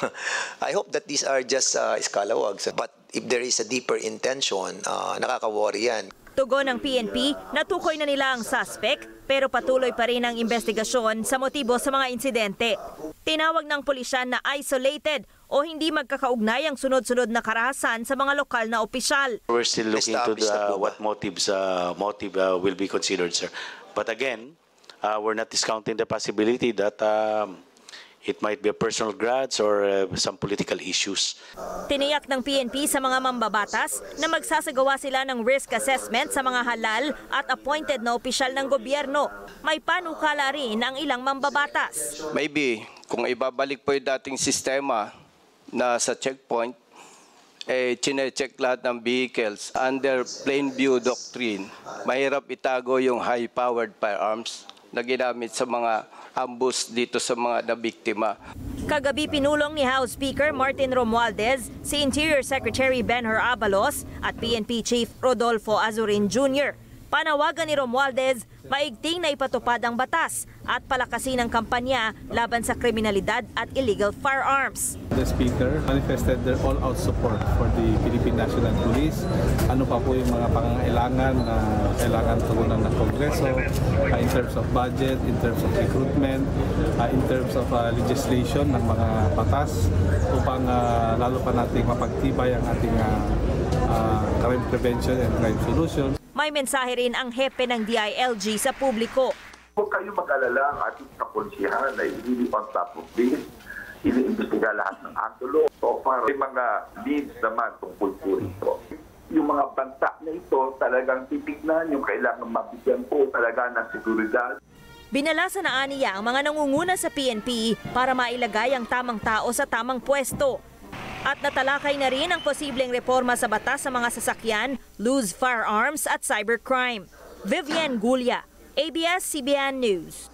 I hope that these are just scalawags. But if there is a deeper intention, nakaka-worry yan. Tugon ng PNP, natukoy na nila ang suspect pero patuloy pa rin ang investigasyon sa motibo sa mga insidente. Tinawag ng pulisyan na isolated o hindi magkakaugnay ang sunod-sunod na karahasan sa mga lokal na opisyal. We're still looking to what motive will be considered, sir. But again, we're not discounting the possibility that it might be a personal grudge or some political issues. Tiniyak ng PNP sa mga mambabatas na magsasagawa sila ng risk assessment sa mga halal at appointed na opisyal ng gobyerno. May panukala rin ang ilang mambabatas. Maybe kung ibabalik po yung dating sistema na sa checkpoint, chine-check lahat ng vehicles under plain view doctrine, mahirap itago yung high-powered firearms na ginamit sa mga ambush dito sa mga nabiktima. Kagabi pinulong ni House Speaker Martin Romualdez, si Interior Secretary Benhur Abalos at PNP Chief Rodolfo Azurin Jr. Panawagan ni Romualdez, maigting na ipatupad ang batas at palakasin ang kampanya laban sa kriminalidad at illegal firearms. The Speaker manifested their all-out support for the Philippine National Police. Ano pa po yung mga pangangailangan na kailangan tugunan ng Kongreso in terms of budget, in terms of recruitment, in terms of legislation ng mga batas upang lalo pa nating mapagtibay ang ating crime prevention and crime solution. May mensahe rin ang hepe ng DILG sa publiko. Huwag kayo mag-alala ang ating kapunsihan na hindi pang top of this. Iniimbestiga lahat ng angulo. So far, may mga leads naman tungkol po ito. Yung mga banta na ito talagang titignan, yung kailangan mabigyan po talaga ng seguridad. Binalasa na aniya ang mga nangunguna sa PNP para mailagay ang tamang tao sa tamang pwesto. At natalakay na rin ang posibleng reforma sa batas sa mga sasakyan, loose firearms at cybercrime. Vivian Julia, ABS-CBN News.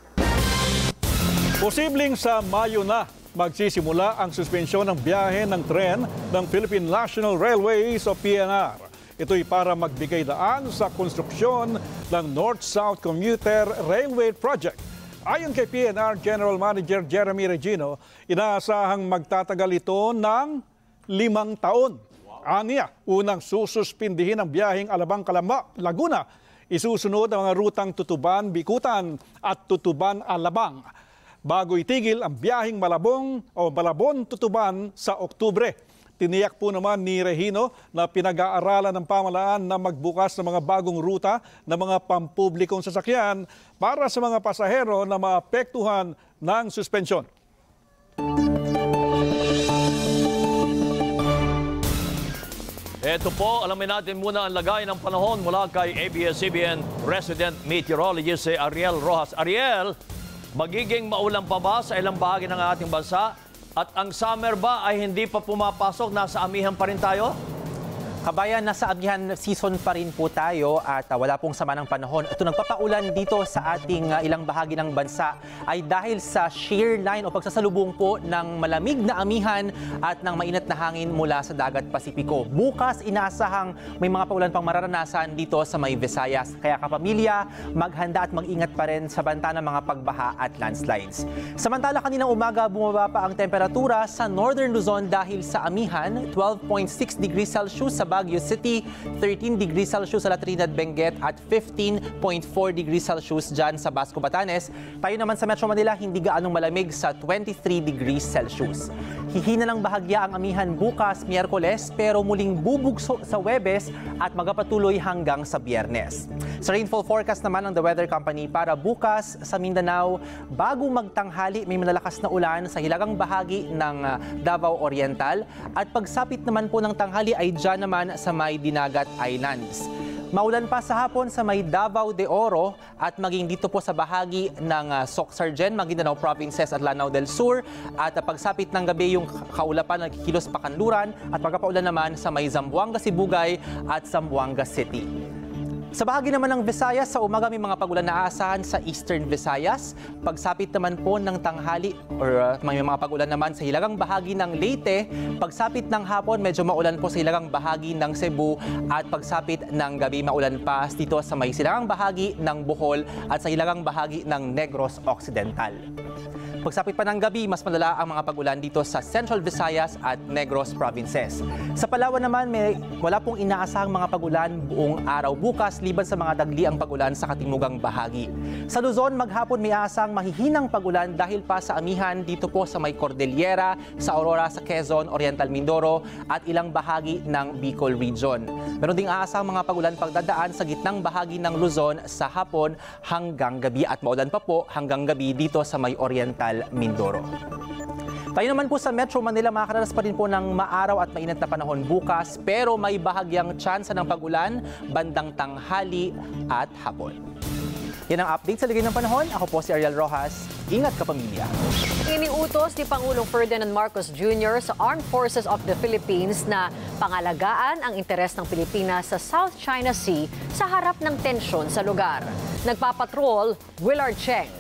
Posibleng sa Mayo na magsisimula ang suspensyon ng biyahe ng tren ng Philippine National Railways o PNR. Ito'y para magbigay daan sa konstruksyon ng North-South Commuter Railway Project. Ayon kay PNR General Manager Jeremy Regino, inaasahang magtatagal ito ng 5 taon. Aniya, unang sususpindihin ang biyaheng Alabang-Calamba, Laguna. Isusunod ang mga rutang Tutuban-Bikutan at Tutuban-Alabang. Bago itigil ang biyaheng Malabon-Tutuban sa Oktubre. Tiniyak po naman ni Regino na pinag-aaralan ng pamahalaan na magbukas ng mga bagong ruta ng mga pampublikong sasakyan para sa mga pasahero na maapektuhan ng suspensyon. Ito po, alamin natin muna ang lagay ng panahon mula kay ABS-CBN resident meteorologist si Ariel Rojas. Ariel, magiging maulan pa ba sa ilang bahagi ng ating bansa At ang summer ba ay hindi pa pumapasok? Nasa amihan pa rin tayo? Kabayan, nasa amihan season pa rin po tayo at wala pong sama ng panahon. Ito nagpapaulan dito sa ating ilang bahagi ng bansa ay dahil sa shear line o pagsasalubong po ng malamig na amihan at ng mainit na hangin mula sa dagat Pasipiko. Bukas, inaasahang may mga paulan pang mararanasan dito sa may Visayas. Kaya kapamilya, maghanda at mag-ingat pa rin sa banta ng mga pagbaha at landslides. Samantala, kaninang umaga bumaba pa ang temperatura sa Northern Luzon dahil sa amihan, 12.6 degrees Celsius sa Baguio City, 13 degrees Celsius sa La Trinidad, Benguet at 15.4 degrees Celsius dyan sa Basco, Batanes. Tayo naman sa Metro Manila, hindi gaanong malamig sa 23 degrees Celsius. Hihina ng bahagya ang amihan bukas, Miyerkules, pero muling bubugso sa Huwebes at magpatuloy hanggang sa Biyernes. Sa rainfall forecast naman ng The Weather Company para bukas sa Mindanao, bago magtanghali may malalakas na ulan sa hilagang bahagi ng Davao Oriental at pagsapit naman po ng tanghali ay dyan naman sa may Dinagat Islands. Maulan pa sa hapon sa may Davao de Oro at maging dito po sa bahagi ng Soc-Sargen, Maguindanao Provinces at Lanao del Sur. At pagsapit ng gabi yung kaulapan nagkikilos pa Kanluran at pagkapaulan naman sa may Zamboanga, Sibugay at Zamboanga City. Sa bahagi naman ng Visayas, sa umaga may mga pagulan na aasahan sa Eastern Visayas. Pagsapit naman po ng tanghali or may mga pagulan naman sa hilagang bahagi ng Leyte. Pagsapit ng hapon, medyo maulan po sa hilagang bahagi ng Cebu at pagsapit ng gabi maulan pa dito sa may silangang bahagi ng Bohol at sa hilagang bahagi ng Negros Occidental. Pagsapit pa ng gabi, mas malala ang mga pagulan dito sa Central Visayas at Negros Provinces. Sa Palawan naman, wala pong inaasahang mga pagulan buong araw bukas liban sa mga dagli ang pagulan sa katimugang bahagi. Sa Luzon, maghapon may aasahang mahihinang pagulan dahil pa sa amihan dito po sa may Cordillera, sa Aurora, sa Quezon, Oriental Mindoro at ilang bahagi ng Bicol Region. Meron ding aasahang mga pagulan pagdadaan sa gitnang bahagi ng Luzon sa hapon hanggang gabi at maulan pa po hanggang gabi dito sa may Oriental Mindoro. Tayo naman po sa Metro Manila, makakaranas pa rin po ng maaraw at mainit na panahon bukas pero may bahagyang tsansa ng pagulan bandang tanghali at hapon. Yan ang update sa lagay ng panahon. Ako po si Ariel Rojas. Ingat ka, pamilya. Iniutos ni Pangulong Ferdinand Marcos Jr. sa Armed Forces of the Philippines na pangalagaan ang interes ng Pilipinas sa South China Sea sa harap ng tensyon sa lugar. Nagpapatrol, Willard Cheng.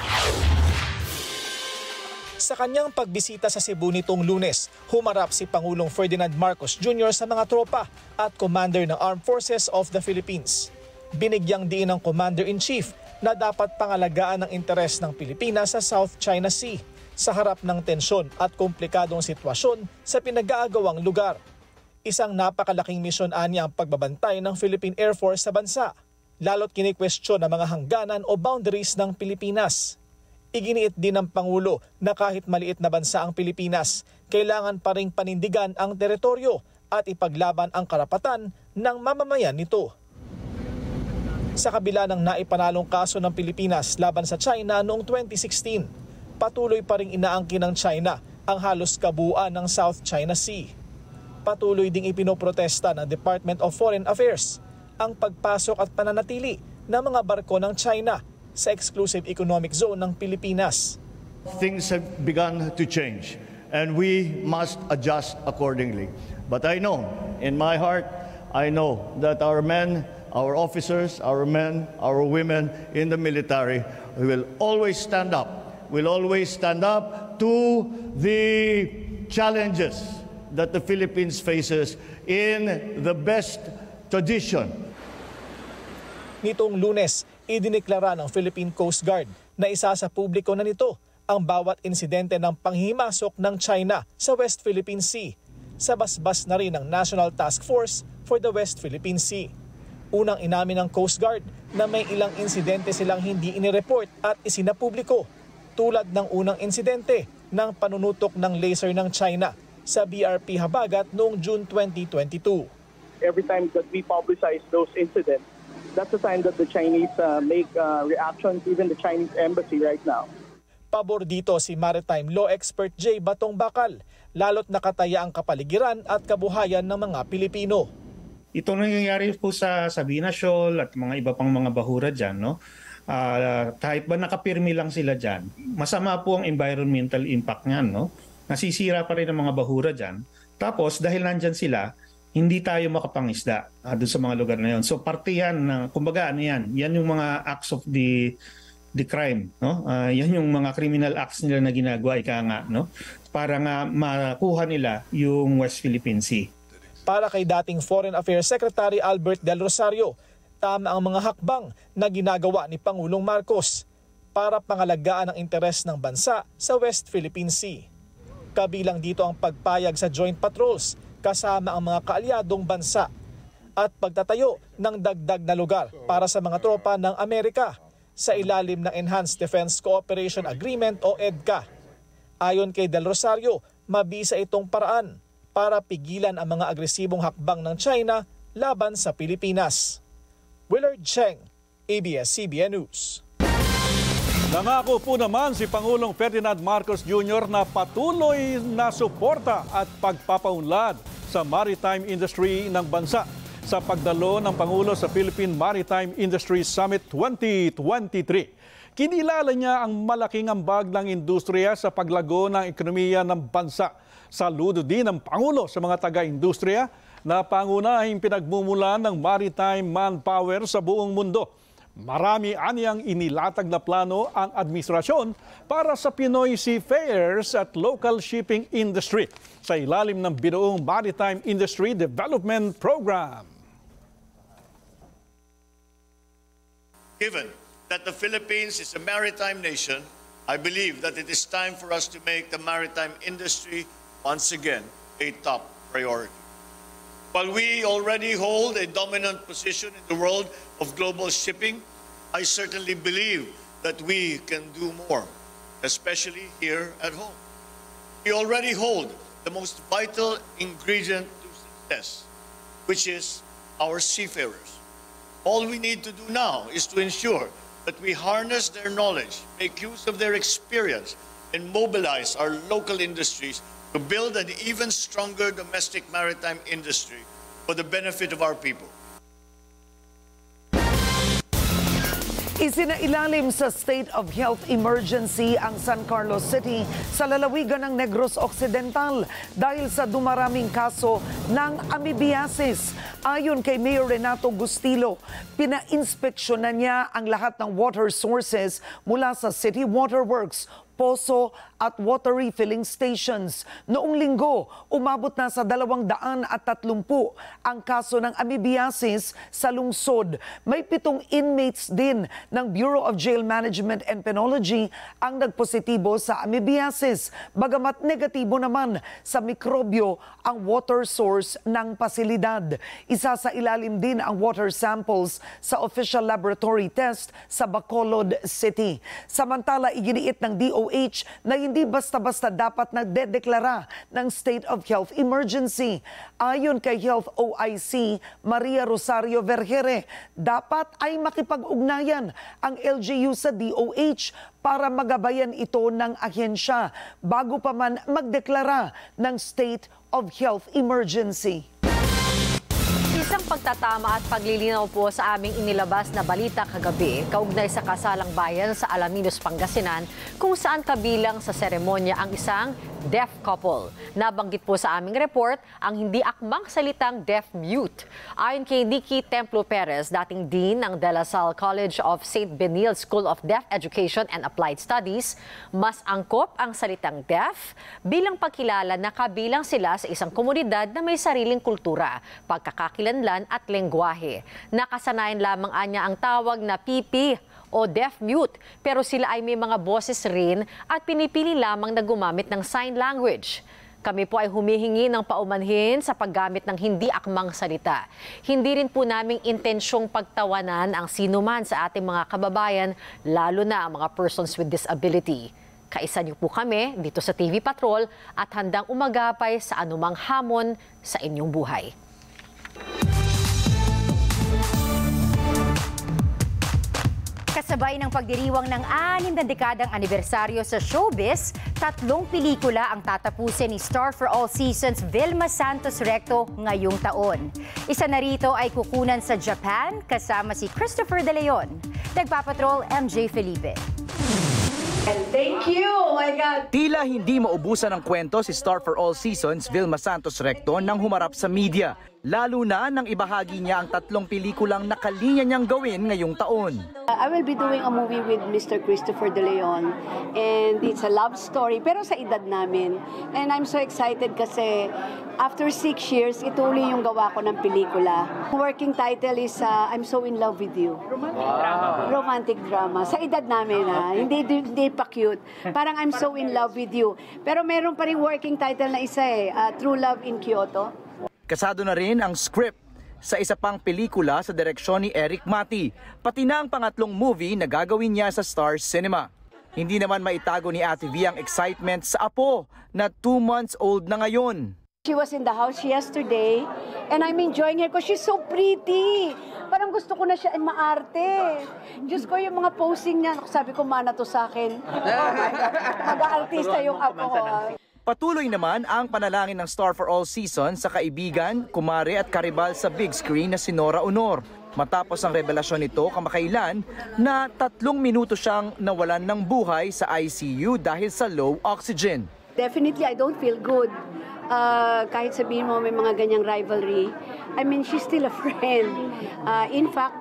Sa kanyang pagbisita sa Cebu nitong Lunes, humarap si Pangulong Ferdinand Marcos Jr. sa mga tropa at commander ng Armed Forces of the Philippines. Binigyang diin ng Commander-in-Chief na dapat pangalagaan ang interes ng Pilipinas sa South China Sea sa harap ng tensyon at komplikadong sitwasyon sa pinag-aagawang lugar. Isang napakalaking misyon anya ang pagbabantay ng Philippine Air Force sa bansa, lalo't kinikwestiyon ang mga hangganan o boundaries ng Pilipinas. Iginiit din ng Pangulo na kahit maliit na bansa ang Pilipinas, kailangan pa ring panindigan ang teritoryo at ipaglaban ang karapatan ng mamamayan nito. Sa kabila ng naipanalong kaso ng Pilipinas laban sa China noong 2016, patuloy pa ring inaangkin ng China ang halos kabuuan ng South China Sea. Patuloy ding ipinoprotesta ng Department of Foreign Affairs ang pagpasok at pananatili ng mga barko ng China sa exclusive economic zone ng Pilipinas. Things have begun to change and we must adjust accordingly. But I know, in my heart, I know that our men, our officers, our men, our women in the military will always stand up. Will always stand up to the challenges that the Philippines faces in the best tradition. Nitong Lunes, idineklara ng Philippine Coast Guard na isa sa publiko na nito ang bawat insidente ng panghimasok ng China sa West Philippine Sea. Sa basbas na rin ng National Task Force for the West Philippine Sea. Unang inamin ng Coast Guard na may ilang insidente silang hindi inireport at isinapubliko, tulad ng unang insidente ng panunutok ng laser ng China sa BRP Habagat noong June 2022. Every time that we publicize those incidents, that's a sign that the Chinese make reactions, even the Chinese embassy right now. Pabor dito si maritime law expert J. Batong Bakal, lalo't nakataya ang kapaligiran at kabuhayan ng mga Pilipino. Ito nangyayari po sa Sabina Shoal at mga iba pang mga bahura dyan, no? Kahit ba nakapirmi lang sila dyan, masama po ang environmental impact niyan, no? nasisira pa rin ang mga bahura dyan. Tapos dahil nandyan sila, hindi tayo makapangisda doon sa mga lugar na yun. So parte yan, kumbaga ano yan yung mga acts of the crime, no? Yan yung mga criminal acts nila na ginagawa, ika nga, no? Para nga makuha nila yung West Philippine Sea. Para kay dating Foreign Affairs Secretary Albert Del Rosario, tama ang mga hakbang na ginagawa ni Pangulong Marcos para pangalagaan ang interes ng bansa sa West Philippine Sea. Kabilang dito ang pagpayag sa joint patrols kasama ang mga kaalyadong bansa at pagtatayo ng dagdag na lugar para sa mga tropa ng Amerika sa ilalim ng Enhanced Defense Cooperation Agreement o EDCA. Ayon kay Del Rosario, mabisa itong paraan para pigilan ang mga agresibong hakbang ng China laban sa Pilipinas. Willard Cheng, ABS-CBN News. Nangako po naman si Pangulong Ferdinand Marcos Jr. na patuloy na suporta at pagpapaunlad sa maritime industry ng bansa sa pagdalo ng Pangulo sa Philippine Maritime Industry Summit 2023. Kinilala niya ang malaking ambag ng industriya sa paglago ng ekonomiya ng bansa. Saludo din ng Pangulo sa mga taga-industriya na pangunahing pinagmumulan ng maritime manpower sa buong mundo. Marami anyang inilatag na plano ang administrasyon para sa Pinoy seafarers at local shipping industry sa ilalim ng binuong Maritime Industry Development Program. Given that the Philippines is a maritime nation, I believe that it is time for us to make the maritime industry once again a top priority. While we already hold a dominant position in the world of global shipping, I certainly believe that we can do more, especially here at home. We already hold the most vital ingredient to success, which is our seafarers. All we need to do now is to ensure that we harness their knowledge, make use of their experience, and mobilize our local industries to build an even stronger domestic maritime industry for the benefit of our people. Isinailalim sa state of health emergency ang San Carlos City sa lalawigan ng Negros Occidental dahil sa dumaraming kaso ng amoebiasis. Ayon kay Mayor Renato Gustilo, pina-inspeksyonan niya ang lahat ng water sources mula sa City Waterworks, poso at water refilling stations. Noong linggo, umabot na sa 230 ang kaso ng amoebiasis sa lungsod. May 7 inmates din ng Bureau of Jail Management and Penology ang nagpositibo sa amoebiasis, bagamat negatibo naman sa mikrobyo ang water source ng pasilidad. Isa sa ilalim din ang water samples sa official laboratory test sa Bacolod City. Samantala, iginiit ng DOH na hindi basta-basta dapat nagdedeklara ng state of health emergency. Ayon kay Health OIC Maria Rosario Vergere, dapat ay makipag-ugnayan ang LGU sa DOH para magabayan ito ng ahensya bago pa man magdeklara ng state of health emergency. Isang pagtatama at paglilinaw po sa aming inilabas na balita kagabi kaugnay sa kasalang bayan sa Alaminos, Pangasinan, kung saan kabilang sa seremonya ang isang deaf couple. Nabanggit po sa aming report ang hindi akmang salitang deaf-mute. Ayon kay Nikki Templo Perez, dating Dean ng De La Salle College of St. Benil School of Deaf Education and Applied Studies, mas angkop ang salitang deaf bilang pagkilala na kabilang sila sa isang komunidad na may sariling kultura, pagkakakilanlan at lengguwahe. Nakasanayan lamang anya ang tawag na PP o deaf-mute, pero sila ay may mga boses rin at pinipili lamang na gumamit ng sign language. Kami po ay humihingi ng paumanhin sa paggamit ng hindi akmang salita. Hindi rin po naming intensyong pagtawanan ang sinuman sa ating mga kababayan, lalo na ang mga persons with disability. Kaisa niyo po kami dito sa TV Patrol at handang umagapay sa anumang hamon sa inyong buhay. Kasabay ng pagdiriwang ng 6 na dekadang anibersaryo sa showbiz, 3 pelikula ang tatapusin ni Star for All Seasons Vilma Santos Recto ngayong taon. Isa na rito ay kukunan sa Japan kasama si Christopher De Leon. Nagpapatrol, MJ Felipe. Thank you! Oh my God! Tila hindi maubusan ng kwento si Star for All Seasons Vilma Santos Recto nang humarap sa media. Lalo na nang ibahagi niya ang 3 pelikulang nakalinya niyang gawin ngayong taon. I will be doing a movie with Mr. Christopher De Leon and it's a love story pero sa edad namin. And I'm so excited kasi after 6 years, ito uli yung gawa ko ng pelikula. Working title is I'm So In Love With You. Romantic drama. Romantic drama. Sa edad namin hindi pa cute. Parang I'm So In Love With You. Pero meron pa rin working title na isa True Love in Kyoto. Kasado na rin ang script sa isa pang pelikula sa direksyon ni Eric Mati, pati na ang pangatlong movie na gagawin niya sa Stars Cinema. Hindi naman maitago ni Ate V ang excitement sa apo na 2 months old na ngayon. She was in the house yesterday and I'm enjoying her because she's so pretty. Parang gusto ko na siya maarte. Diyos ko, yung mga posing niya, sabi ko, mana to sa akin. Mag-aartista yung apo ko. Patuloy naman ang panalangin ng Star for All Seasons sa kaibigan, kumare at karibal sa big screen na si Nora Honor. Matapos ang revelasyon nito kamakailan na 3 minuto siyang nawalan ng buhay sa ICU dahil sa low oxygen. Definitely, I don't feel good. Kahit sabihin mo may mga ganyang rivalry, I mean, she's still a friend. In fact,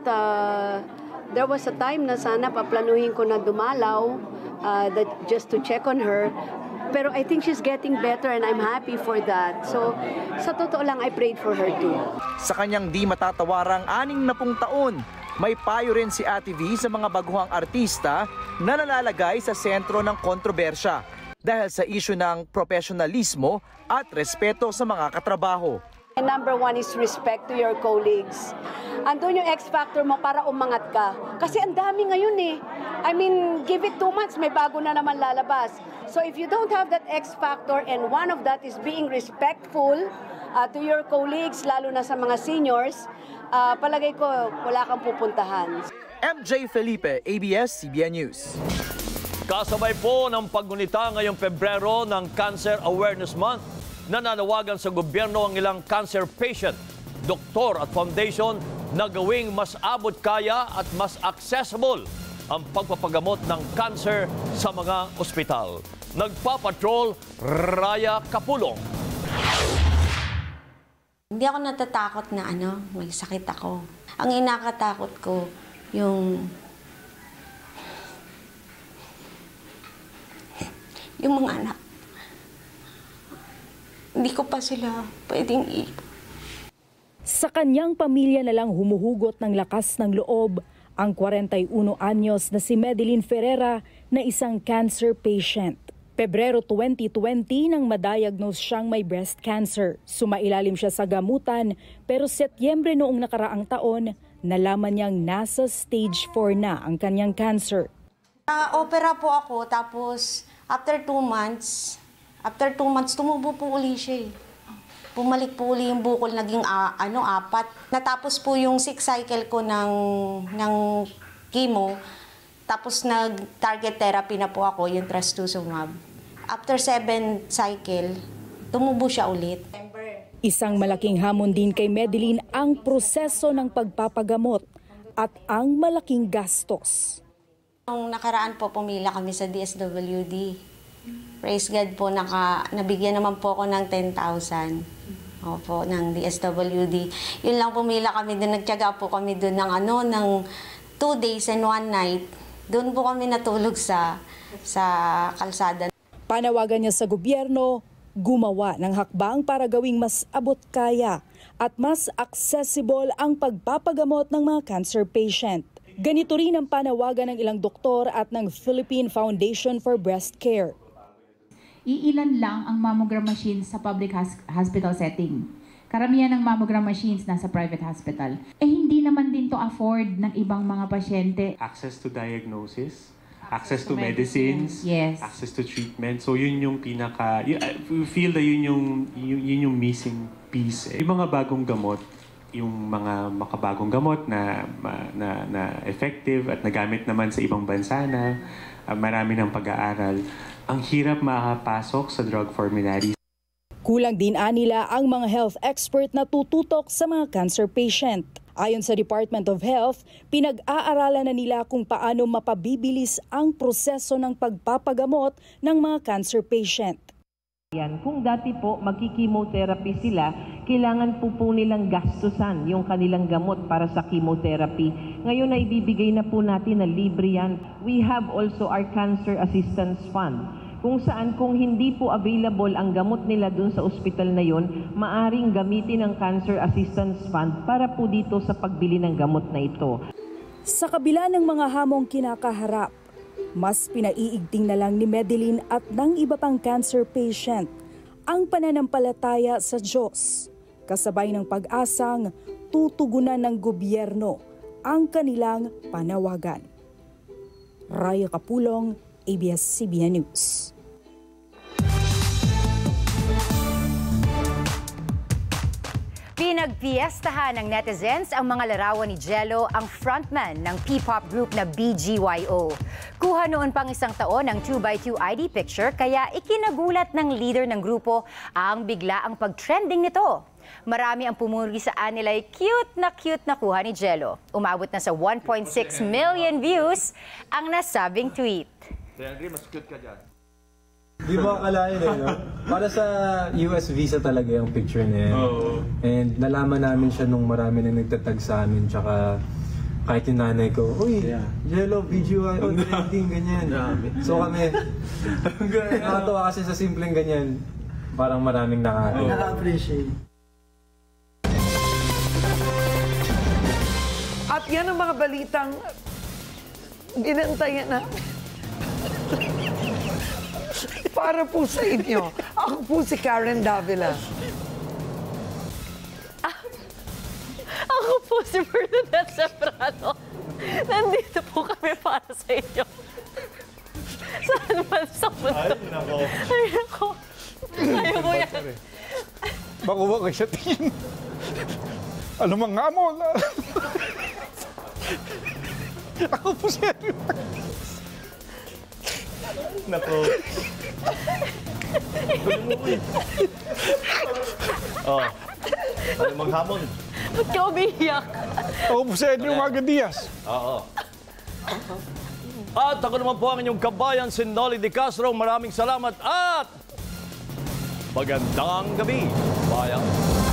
there was a time na sana paplanuhin ko na dumalaw just to check on her. Pero I think she's getting better and I'm happy for that. So, sa totoo lang, I prayed for her too. Sa kanyang di matatawarang 60 taon, may payo rin si Ate V sa mga baguhang artista na nalalagay sa sentro ng kontrobersya dahil sa issue ng profesionalismo at respeto sa mga katrabaho. And number 1 is respect to your colleagues. Andun yung X factor mo para umangat ka. Kasi ang dami ngayon I mean, give it 2 months, may bago na naman lalabas. So if you don't have that X factor and one of that is being respectful to your colleagues, lalo na sa mga seniors, palagay ko wala kang pupuntahan. MJ Felipe, ABS-CBN News. Kasabay po ng paggunita ngayong Pebrero ng Cancer Awareness Month, nananawagan sa gobyerno ang ilang cancer patient, doktor at foundation na gawing mas abot kaya at mas accessible ang pagpapagamot ng cancer sa mga ospital. Nagpapatrol, Raya Kapulong. Hindi ako natatakot na may sakit ako. Ang inakatakot ko, yung mga anak. Hindi ko pa sila pwedeng Sa kanyang pamilya na lang humuhugot ng lakas ng loob ang 41 anyos na si Madeline Ferreira na isang cancer patient. Pebrero 2020 nang madiagnose siyang may breast cancer. Sumailalim siya sa gamutan pero Setyembre noong nakaraang taon, nalaman niyang nasa stage 4 na ang kanyang cancer. Opera po ako tapos after 2 months, tumubo po uli siya. Bumalik po uli yung bukol, naging 4. Natapos po yung 6 cycle ko ng chemo. Tapos nag-target therapy na po ako, yung trastuzumab. After 7 cycle, tumubo siya ulit. Isang malaking hamon din kay Madeline ang proseso ng pagpapagamot at ang malaking gastos. Nung nakaraan po, pumila kami sa DSWD. Praise God po, nabigyan naman po ako ng 10,000 ng DSWD. Yun lang, pumila kami doon, nagtiyaga po kami doon ng 2 days and 1 night. Doon po kami natulog sa kalsada. Panawagan niya sa gobyerno, gumawa ng hakbang para gawing mas abot kaya at mas accessible ang pagpapagamot ng mga cancer patient. Ganito rin ang panawagan ng ilang doktor at ng Philippine Foundation for Breast Care. Iilan lang ang mammogram machines sa public hospital setting. Karamihan ng mammogram machines nasa private hospital. Hindi naman din to afford ng ibang mga pasyente. Access to diagnosis, access to medicines, yes. Access to treatment. So yun yung we feel na yun yung missing piece. Yung mga bagong gamot, yung mga makabagong gamot na effective at nagamit naman sa ibang bansa na marami ng pag-aaral. Ang hirap makapasok sa drug formulary. Kulang din nila ang mga health expert na tututok sa mga cancer patient. Ayon sa Department of Health, pinag-aaralan na nila kung paano mapabibilis ang proseso ng pagpapagamot ng mga cancer patient. Kung dati po magki-chemotherapy sila, kailangan po nilang gastusan yung kanilang gamot para sa chemotherapy. Ngayon na ibibigay na po natin na libre yan. We have also our Cancer Assistance Fund, kung saan kung hindi po available ang gamot nila dun sa ospital na yon, maaring gamitin ang Cancer Assistance Fund para po dito sa pagbili ng gamot na ito. Sa kabila ng mga hamong kinakaharap, mas pinaiigting na lang ni Medeline at ng iba pang cancer patient ang pananampalataya sa Diyos, kasabay ng pag-asang tutugunan ng gobyerno ang kanilang panawagan. Raya Kapulong, ABS-CBN News. Pinagpiestahan ng netizens ang mga larawan ni Jello, ang frontman ng P-pop group na BGYO. Kuha noon pang isang taon ng 2x2 ID picture, kaya ikinagulat ng leader ng grupo ang bigla ang pag-trending nito. Marami ang pumuri saan nila'y cute na kuha ni Jello. Umabot na sa 1.6 million views ang nasabing tweet. Henry, mas cute ka dyan. Di ba akalain no? Para sa US visa talaga yung picture niya. Oh. And nalaman namin siya nung marami na nagtatag sa amin. Tsaka kahit yung nanay ko, uy, Jello, BGYO, trending, ganyan. So kami, nakatawa kasi sa simpleng ganyan. Parang maraming na-appreciate. At yan ang mga balitang ginantayan namin. Para po sa inyo, ako po si Karen Davila. Ako po si Bernadette Sembrano. Nandito po kami para sa inyo. Saan man sa mundo? Ay, nako. Ay, nako. Ayaw mo yan. Makuha kayo sa tingin. Ano mga amon? Ako po siya. Nako. Oh. Ano manghamon? Ba't ka umiiyak? Ako po sa Edrio Magadias. Oo. At ako naman po ang inyong kabayan, si Nolly De Castro. Maraming salamat at magandang gabi, bayan.